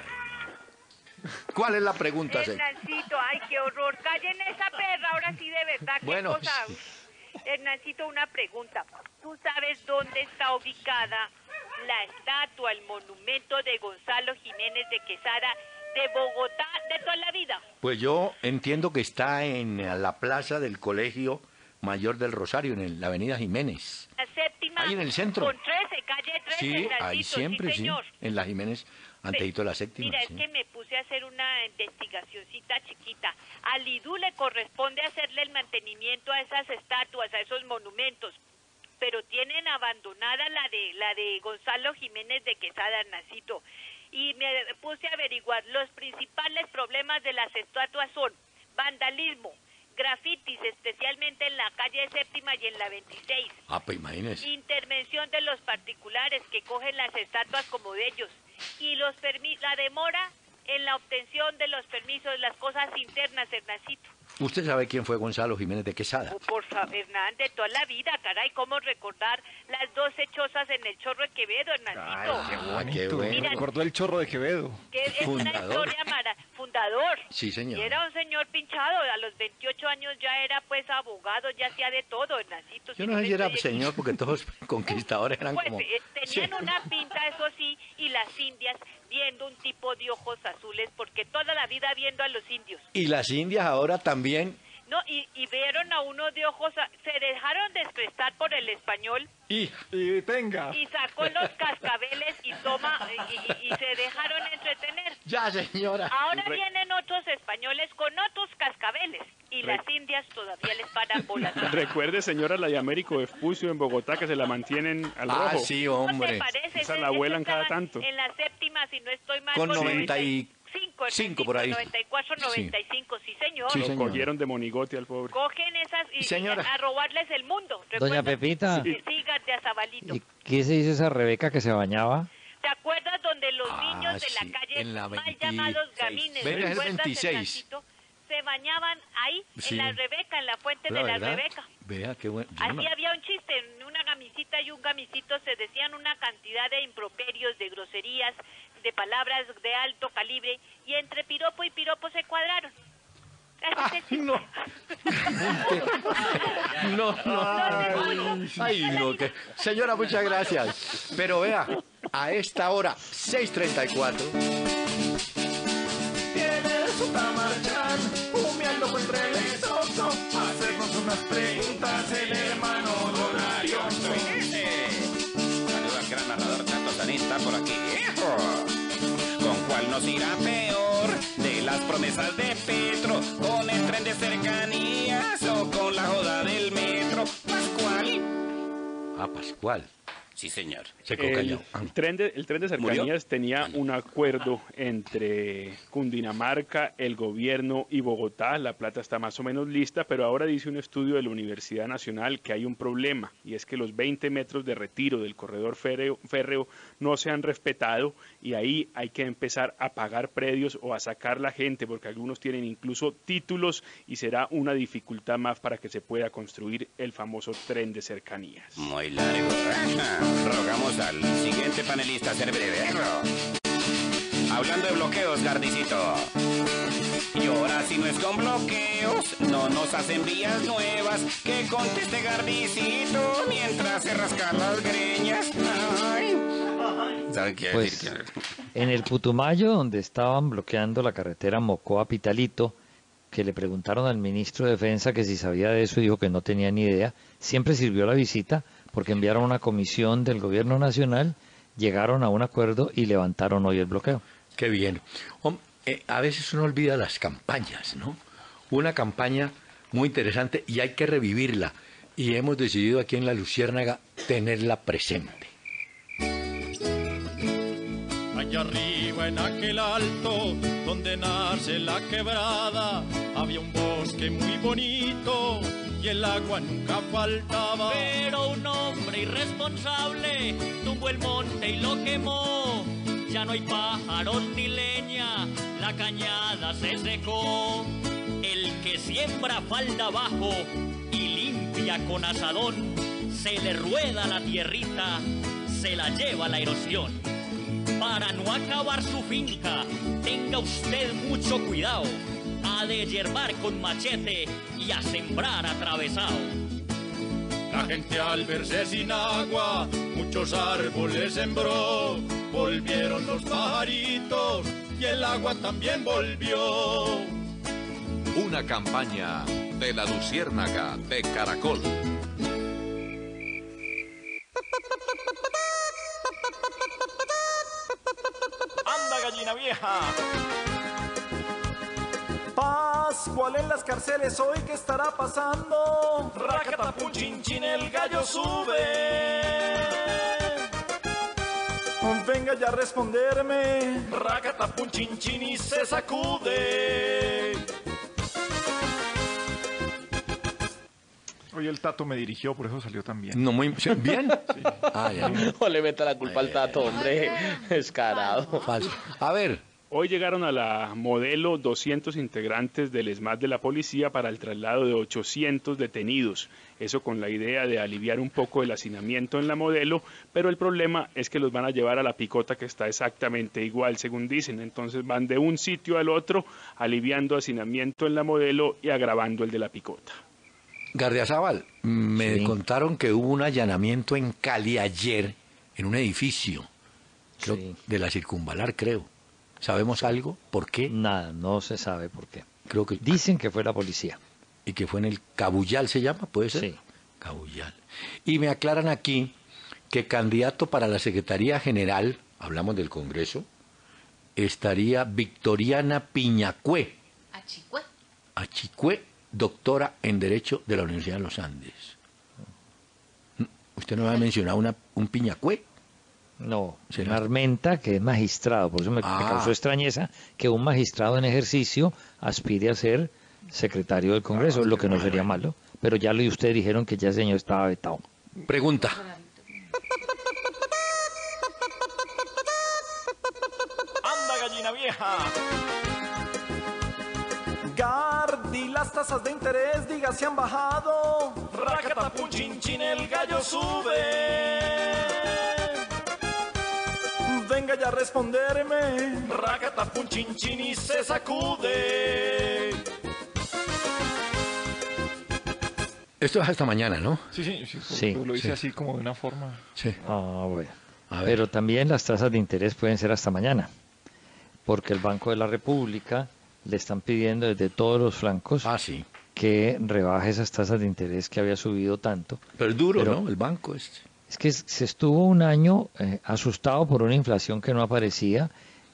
¿cuál es la pregunta, señor? Hernancito, ay, qué horror. Callen esa perra, ahora sí de verdad. Qué Bueno, cosa. Hernancito, una pregunta. ¿Tú sabes dónde está ubicada la estatua, el monumento de Gonzalo Jiménez de Quesada de Bogotá de toda la vida? Pues yo entiendo que está en la plaza del Colegio Mayor del Rosario, en el- la avenida Jiménez. La séptima. Ahí en el centro. Con trece, calle trece, Sí, Hernancito, ahí siempre, sí, sí. señor. En la Jiménez, antejito de la séptima. Mira, sí. es que me puse a hacer una investigacioncita chiquita. Al I D U le corresponde hacerle el mantenimiento a esas estatuas, a esos monumentos, pero tienen abandonada la de la de Gonzalo Jiménez de Quesada, Hernancito. Y me puse a averiguar, los principales problemas de las estatuas son vandalismo, grafitis, especialmente en la calle séptima y en la veintiséis, Ah, pues imagínese. intervención de los particulares que cogen las estatuas como de ellos, y los permi- la demora en la obtención de los permisos, las cosas internas, Hernancito. ¿Usted sabe quién fue Gonzalo Jiménez de Quesada? Por favor, Hernán, de toda la vida, caray, cómo recordar las doce chozas en el Chorro de Quevedo, Hernancito. Ah, qué bueno. Mira, Recordó el chorro de Quevedo. que es una Fundador. historia mara, fundador. Sí, señor. Y era un señor pinchado, a los veintiocho años ya era pues abogado, ya hacía de todo, Hernancito. Yo no sé si era señor, porque todos conquistadores eran Pues como... eh, tenían Sí. una pinta, eso sí, y las indias viendo un tipo de ojos azules, porque toda la vida viendo a los indios. Y las indias ahora también... No, y, y vieron a uno de ojos, a- se dejaron desprestar por el español Y, y tenga. y sacó los cascabeles y toma y, y- y se dejaron entretener. Ya, señora. Ahora Re- vienen otros españoles con otros cascabeles y Re- las indias todavía les paran bolas. Recuerde, señora, la de Américo Vespucio en Bogotá, que se la mantienen al Ah, rojo. sí, ¿Cómo hombre. te parece? Esa Ese- la ese vuelan cada estaba tanto. En la séptima, si no estoy mal. Con con noventa y cinco, cinco por ahí. noventa y cuatro, noventa y cinco, sí, señor. Sí, Lo señor. cogieron de monigote al pobre. Cogen esas y, Señora. y a robarles el mundo. Doña ¿Recuerdas? Pepita, Sí, sí, de Azabalito. ¿y qué se dice esa Rebeca que se bañaba? ¿Te acuerdas donde los Ah, niños de sí, la calle en la mal veintiséis. llamados gamines, Ven, es el ¿recuerdas, veintiséis. Hernancito? Se bañaban ahí, Sí. en la Rebeca, en la fuente La de la verdad, Rebeca. Vea qué bueno. Yo Así no- había un chiste, en una gamisita y un gamisito se decían una cantidad de improperios, de groserías, de palabras de alto calibre, y entre piropo y piropo se cuadraron. Ese es el chiste. No. No, no. Ay, no, que... Señora, muchas gracias. Pero vea, a esta hora, seis treinta y cuatro. Tiene su tamarchán, humeando por entrelesoso, hacernos unas preguntas el hermano Don Ariosto. Saludos al gran narrador Tato Sanín, está por aquí. ¡Hijo! ¿Con cuál nos irá peor? ¿De las promesas de Petro? ¿Con el tren de cercanías? ¿O con la joda del metro? Pascual. Ah, Pascual. Sí, señor. Se quedó El, callado. el tren de, el tren de cercanías tenía un acuerdo entre Cundinamarca, el gobierno y Bogotá. La plata está más o menos lista, pero ahora dice un estudio de la Universidad Nacional que hay un problema, y es que los veinte metros de retiro del corredor férreo, férreo no se han respetado, y ahí hay que empezar a pagar predios o a sacar la gente, porque algunos tienen incluso títulos, y será una dificultad más para que se pueda construir el famoso tren de cercanías. Muy largo. Ajá. Rogamos al siguiente panelista ser breve. Hablando de bloqueos, Gardicito. Y ahora si no es con bloqueos, no nos hacen vías nuevas. Que conteste Gardicito mientras se rascan las greñas. Ay. ¿Sabe qué Pues decir? en el Putumayo, donde estaban bloqueando la carretera Mocoa-Pitalito, que le preguntaron al ministro de Defensa que si sabía de eso y dijo que no tenía ni idea, siempre sirvió la visita porque enviaron una comisión del gobierno nacional, llegaron a un acuerdo y levantaron hoy el bloqueo. Qué bien. Hom- eh, a veces uno olvida las campañas, ¿no? Una campaña muy interesante y hay que revivirla. Y hemos decidido aquí en La Luciérnaga tenerla presente. Allá arriba en aquel alto donde nace la quebrada había un bosque muy bonito y el agua nunca faltaba. Pero un hombre irresponsable tumbó el monte y lo quemó. ya no hay pájaros ni leña, la cañada se secó. El que siembra falda abajo y limpia con asadón, se le rueda la tierrita, se la lleva la erosión. Para no acabar su finca, tenga usted mucho cuidado, ha de yerbar con machete y a sembrar atravesado. La gente al verse sin agua, muchos árboles sembró, volvieron los pajaritos y el agua también volvió. Una campaña de la Luciérnaga de Caracol. ¡Anda, gallina vieja! Pascual en las cárceles hoy, ¿qué estará pasando? Racatapum, chin chin, el gallo sube. Venga ya a responderme. Racatapum, chin chin, y se sacude. Hoy el Tato me dirigió, por eso salió tan bien. No, muy bien. Sí. Ay, ay. No le meta la culpa ay, al Tato, hombre. Escarado. Falso. A ver. Hoy llegaron a la modelo doscientos integrantes del ESMAD de la policía para el traslado de ochocientos detenidos. Eso con la idea de aliviar un poco el hacinamiento en la modelo, pero el problema es que los van a llevar a la picota, que está exactamente igual, según dicen. Entonces van de un sitio al otro, aliviando hacinamiento en la modelo y agravando el de la picota. Gardiazabal, me Sí. contaron que hubo un allanamiento en Cali ayer, en un edificio, creo, Sí. de la Circunvalar, creo. ¿Sabemos algo? ¿Por qué? Nada, no se sabe por qué. Creo que Dicen que fue la policía. y que fue en el Cabullal, ¿se llama? ¿Puede ser? Sí. Cabullal. Y me aclaran aquí que candidato para la Secretaría General, hablamos del Congreso, estaría Victoriana Piñacue, Achicue. Achicue, doctora en Derecho de la Universidad de los Andes. ¿Usted no me ha mencionado una, un Piñacue? No, ¿Será? una Armenta, que es magistrado. Por eso me, me Ah. causó extrañeza que un magistrado en ejercicio aspire a ser secretario del Congreso, Ah, lo que no bueno, sería bueno. malo. Pero ya lo y ustedes dijeron que ya el señor estaba vetado. Pregunta. ¡Anda, gallina vieja! Gardi, las tasas de interés, diga si han bajado. Racatapum, chin chin, el gallo sube. Venga ya a responderme. Racatapum, chin chin, y se sacude. Esto es hasta mañana, ¿no? Sí, sí, sí. Sí, lo hice sí. así como de una forma. Sí. Ah, bueno. A ver. Pero también las tasas de interés pueden ser hasta mañana, porque el Banco de la República le están pidiendo desde todos los flancos Ah, sí. que rebaje esas tasas de interés que había subido tanto. Pero es duro, Pero- ¿no? El banco este. Es que se estuvo un año eh, asustado por una inflación que no aparecía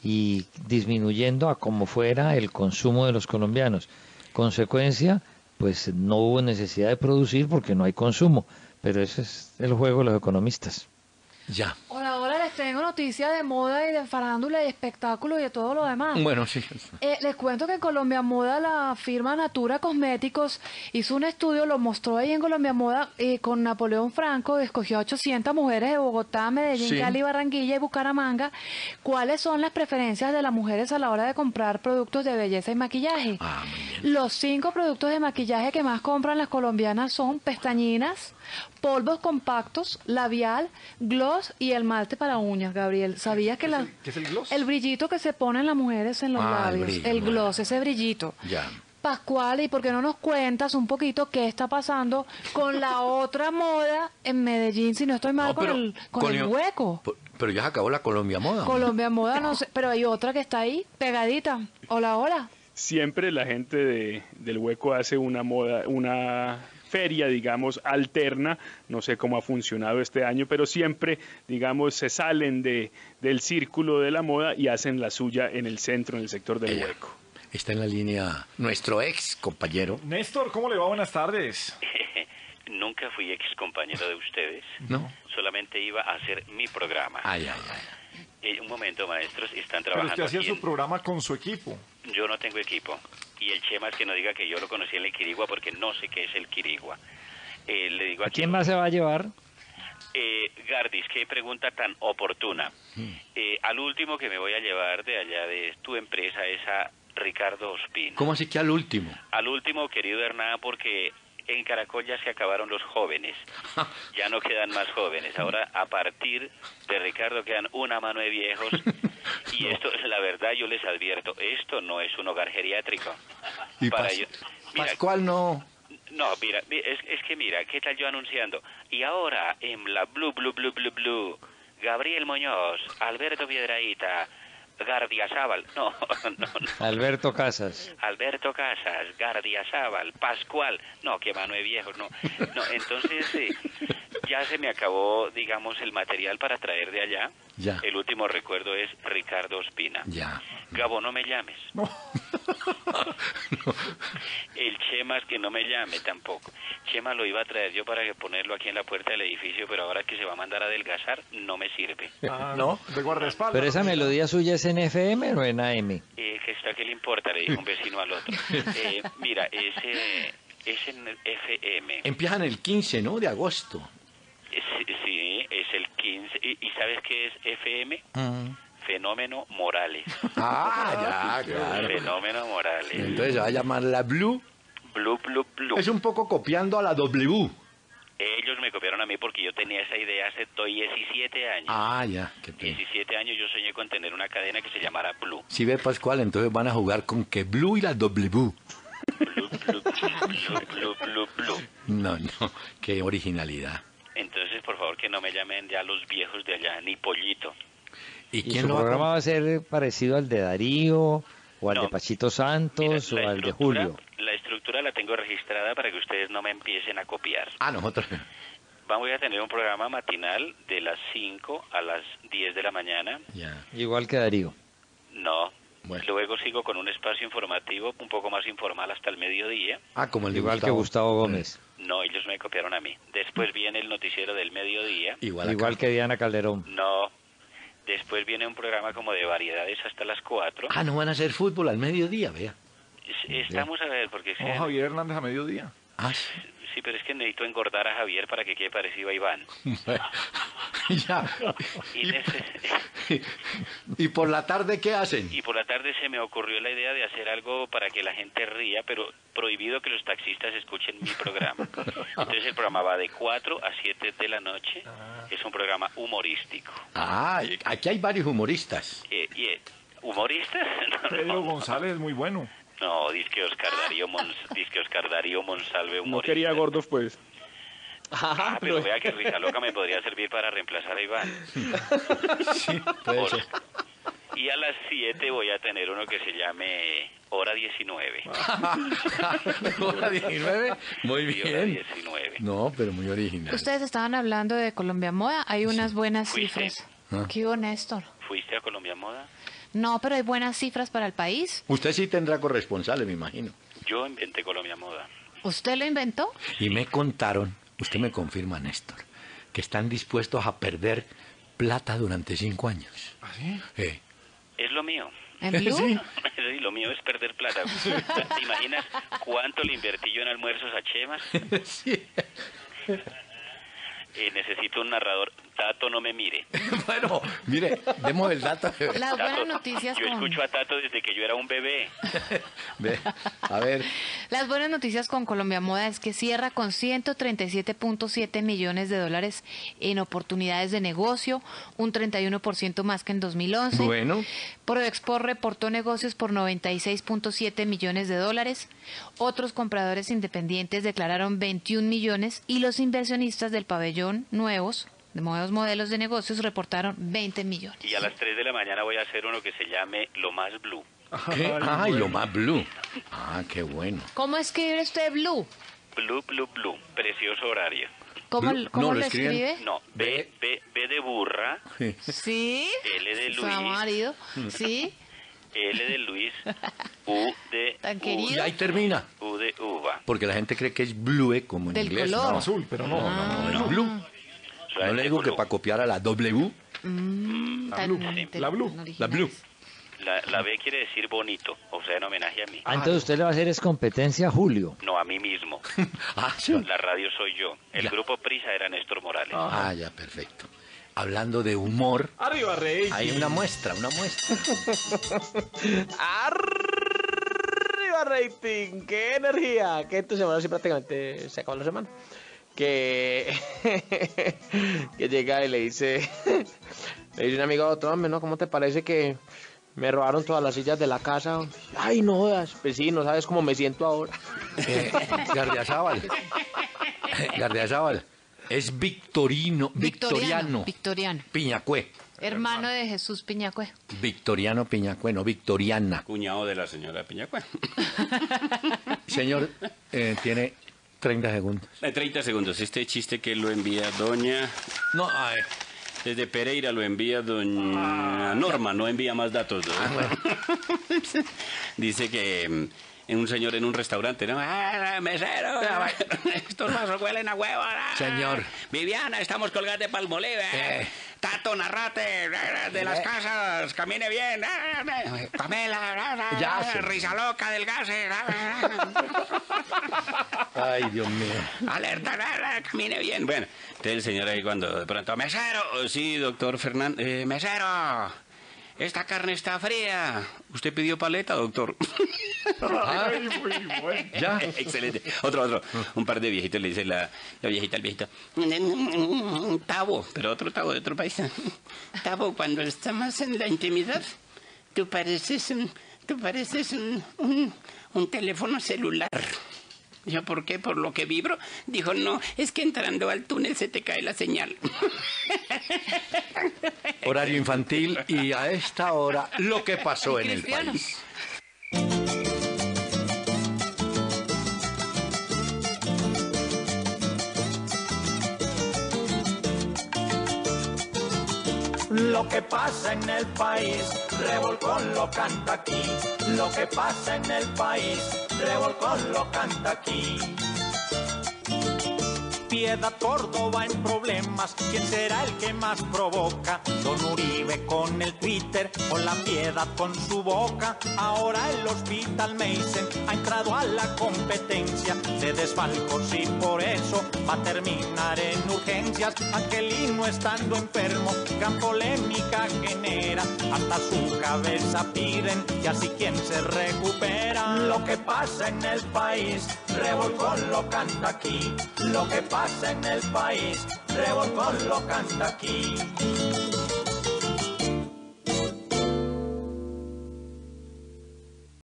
y disminuyendo a como fuera el consumo de los colombianos. Consecuencia, pues no hubo necesidad de producir porque no hay consumo. Pero ese es el juego de los economistas. Ya. Hola, hola, les tengo noticias de moda y de farándula y espectáculo y de todo lo demás. Bueno, sí. Eh, les cuento que en Colombia Moda la firma Natura Cosméticos hizo un estudio, lo mostró ahí en Colombia Moda eh, con Napoleón Franco, escogió a ochocientas mujeres de Bogotá, Medellín, Sí. Cali, Barranquilla y Bucaramanga. ¿Cuáles son las preferencias de las mujeres a la hora de comprar productos de belleza y maquillaje? Ah, muy bien. Los cinco productos de maquillaje que más compran las colombianas son pestañinas, polvos compactos, labial, gloss y el malte para uñas, Gabriel. ¿Sabías que la... ¿Qué es el gloss? El brillito que se ponen las mujeres en los Ah, el labios, brillo, el bueno. gloss, ese brillito. Ya. Pascual, ¿y por qué no nos cuentas un poquito qué está pasando con la otra moda en Medellín, si no estoy mal, No, con, pero el, con con el el- hueco? Por- Pero ya se acabó la Colombia Moda. hombre. Colombia Moda, no sé, pero hay otra que está ahí, pegadita. Hola, hola. Siempre la gente de, del Hueco hace una moda, una feria, digamos, alterna. No sé cómo ha funcionado este año, pero siempre, digamos, se salen de, del círculo de la moda y hacen la suya en el centro, en el sector del Ella. Hueco. Está en la línea nuestro ex compañero. Néstor, ¿cómo le va? Buenas tardes. Nunca fui ex compañero de ustedes. ¿No? Solamente iba a hacer mi programa. Ay, ay, ay. Eh, un momento, maestros, están Pero trabajando usted hacía aquí su en- programa con su equipo. Yo no tengo equipo. Y el Chema es que no diga que yo lo conocí en el Quirigua porque no sé qué es el Quirigua. Eh, le digo ¿A aquí, quién más se va a llevar? Eh, Gardis, qué pregunta tan oportuna. Eh, al último que me voy a llevar de allá de tu empresa es a Ricardo Ospina. ¿Cómo así que al último? Al último, querido Hernán, porque en Caracol ya se acabaron los jóvenes. Ya no quedan más jóvenes. Ahora, a partir de Ricardo, quedan una mano de viejos. Y esto, la verdad, yo les advierto, esto no es un hogar geriátrico. Y Para Pas- yo- mira, Pascual no... no, mira, mi- es, es que mira, ¿qué tal yo anunciando? Y ahora, en la Blue, Blue, Blue, Blue, Blue, Gabriel Muñoz, Alberto Piedrahíta, Gardiazabal, no, no, no. Alberto Casas. Alberto Casas, Gardiazabal, Pascual, no, que mano de viejos, no. No, entonces sí, ya se me acabó, digamos, el material para traer de allá. Ya. El último recuerdo es Ricardo Ospina. Ya. Gabo, no me llames. El Chemas que no me llame tampoco. Chema lo iba a traer yo para que ponerlo aquí en la puerta del edificio, pero ahora que se va a mandar a adelgazar, no me sirve. ¿No? De guardaespaldas. Pero esa melodía suya es en F M o en A M. Eh, que está, ¿qué le importa? Le dijo un vecino al otro. Eh, mira, ese es en el F M. Empiezan el quince, ¿no? De agosto. Eh, Sí, sí, es el quince. ¿Y, y sabes qué es F M? Fenómeno Morales. Ah, ya, claro. Fenómeno Morales. Entonces se va a llamar la Blue. Blue, Blue, Blue. Es un poco copiando a la W. Ellos me copiaron a mí porque yo tenía esa idea hace diecisiete años. Ah, ya. Qué pena. diecisiete años yo soñé con tener una cadena que se llamara Blue. Si ve Pascual, entonces van a jugar con que Blue y la W. Blue, Blue, Blue, Blue. No, no. Qué originalidad. Entonces, por favor, que no me llamen ya los viejos de allá, ni Pollito. ¿Y ¿Y quién su lo va a programa va a ser parecido al de Darío, o al No. de Pachito Santos, Mira, o la al de estructura- Julio? La estructura la tengo registrada para que ustedes no me empiecen a copiar. Ah, nosotros. Vamos a tener un programa matinal de las cinco a las diez de la mañana. Ya. Igual que Darío. No. Bueno. Luego sigo con un espacio informativo un poco más informal hasta el mediodía. Ah, como el de Igual que Gustavo. Gustavo Gómez. No, ellos me copiaron a mí. Después viene el noticiero del mediodía. Igual, Igual acá. que Diana Calderón. No. Después viene un programa como de variedades hasta las cuatro. Ah, no van a hacer fútbol al mediodía, vea. Es- Estamos a ver, porque... es que- No, Javier Hernández a mediodía. Ah, Sí, pero es que necesito engordar a Javier para que quede parecido a Iván. ya. Y, neces- ¿Y por la tarde qué hacen? y por la tarde se me ocurrió la idea de hacer algo para que la gente ría, pero prohibido que los taxistas escuchen mi programa. Entonces el programa va de cuatro a siete de la noche. Es un programa humorístico. Ah, aquí hay varios humoristas. Eh, y, eh, ¿Humoristas? No, Pedro no, González es muy bueno. no, disque Oscar Darío, Mons, disque Oscar Darío Monsalve, No humorista. quería gordos, pues. Ah, pero vea que Risa Loca me podría servir para reemplazar a Iván. Sí, puede ser. Y a las siete voy a tener uno que se llame Hora diecinueve. Hora diecinueve, muy Sí, Hora bien. diecinueve. No, pero muy original. Ustedes estaban hablando de Colombia Moda. Hay unas buenas ¿Fuiste? cifras. Ah. ¿Qué hubo, Néstor? ¿Fuiste a Colombia Moda? No, pero hay buenas cifras para el país. Usted sí tendrá corresponsales, me imagino. Yo inventé Colombia Moda. ¿Usted lo inventó? Y me contaron, usted me confirma, Néstor, que están dispuestos a perder plata durante cinco años. ¿Ah, sí? Eh, Es lo mío. ¿En Blue? Sí. Sí, lo mío es perder plata. ¿Te imaginas cuánto le invertí yo en almuerzos a Chemas? Sí. Eh, necesito un narrador. Tato, no me mire. Bueno, mire, demos el dato. Las Tato, buenas noticias yo con... escucho a Tato desde que yo era un bebé. Ve, a ver, Las buenas noticias con Colombia Moda es que cierra con ciento treinta y siete punto siete millones de dólares en oportunidades de negocio, un treinta y uno por ciento más que en dos mil once. bueno, Proexport reportó negocios por noventa y seis punto siete millones de dólares. Otros compradores independientes declararon veintiún millones y los inversionistas del pabellón nuevos, de nuevos modelos de negocios, reportaron veinte millones. Y a las tres de la mañana voy a hacer uno que se llame Lo Más Blue. ¿qué? Ay, lo más blue. Ah, qué bueno. ¿Cómo escribe usted Blue? Blue, Blue, Blue. Precioso horario. ¿Cómo, Blue- cómo no, lo lo escriben- escribe? No, B, B, B de burra, Sí. L de Su Luis, marido. Sí. L de Luis, U de Tan uva, querido. Y ahí termina. U de uva. Porque la gente cree que es blue como en Del inglés. color. No, Azul, pero no. no, no, no, es blue. No le digo que para copiar a la W, Mm, La tan Blue. inte- La Blue. tan la blue. originales. La, la B quiere decir bonito, o sea, en homenaje a mí. Ah, entonces usted le va a hacer es competencia a Julio. No, a mí mismo. Ah, sí. La radio soy yo. El Ya. grupo Prisa era Néstor Morales. Ah, ya, perfecto. Hablando de humor, Arriba, Rey. hay una muestra, una muestra. Arriba, rating. ¡Qué energía! Que esta semana sí prácticamente se acabó la semana. Que, que llega y le dice, le dice un amigo a otro, hombre, ¿no? ¿Cómo te parece que me robaron todas las sillas de la casa? Ay, no jodas, pues sí, no sabes cómo me siento ahora. Eh, Gardiazabal. Gardiazabal. Es Victorino, Victoriano. Victoriano. Piñacue. Hermano de Jesús Piñacue. Victoriano Piñacue, no Victoriana. Cuñado de la señora Piñacue. Señor, eh, tiene treinta segundos. Eh, treinta segundos. Este chiste que lo envía doña... No, a ver. Desde Pereira lo envía doña Norma, no envía más datos. ¿No? Ah, bueno. Dice que mm, un señor en un restaurante, ¿no? ¡Ah, mesero! Estos vasos huelen a huevo. ¿No? Señor. Viviana, estamos colgados de Palmolive. ¿eh? Eh. Tato Narrate, de las Eh. casas, camine bien. Pamela, Ya, señor. risa loca del gas. Ay, Dios mío. Alerta, camine bien. Bueno, entonces el señor ahí cuando de pronto, mesero, sí, doctor Fernández, eh, mesero, esta carne está fría. ¿Usted pidió paleta, doctor? Ah, ya. Excelente. Otro, otro. Un par de viejitos le dice la, la viejita al viejito. Tavo, pero otro Tavo de otro país. Tavo, cuando estamos en la intimidad, tú pareces un, tú pareces un, un, un teléfono celular. Yo, ¿por qué? ¿Por lo que vibro? Dijo, no, es que entrando al túnel se te cae la señal. Horario infantil y a esta hora lo que pasó en el país. Lo que pasa en el país, Revolcón lo canta aquí. Lo que pasa en el país, Revolcón lo canta aquí. Piedad Córdoba en problemas, ¿quién será el que más provoca? Don Uribe con el Twitter, o la Piedad con su boca. Ahora el Hospital Mason ha entrado a la competencia de desfalcos y por eso va a terminar en urgencias. Angelino estando enfermo, gran polémica genera, hasta su cabeza piden y así quien se recupera. Lo que pasa en el país, Revolcón lo canta aquí. Lo que pasa en el país, Revolcón lo canta aquí.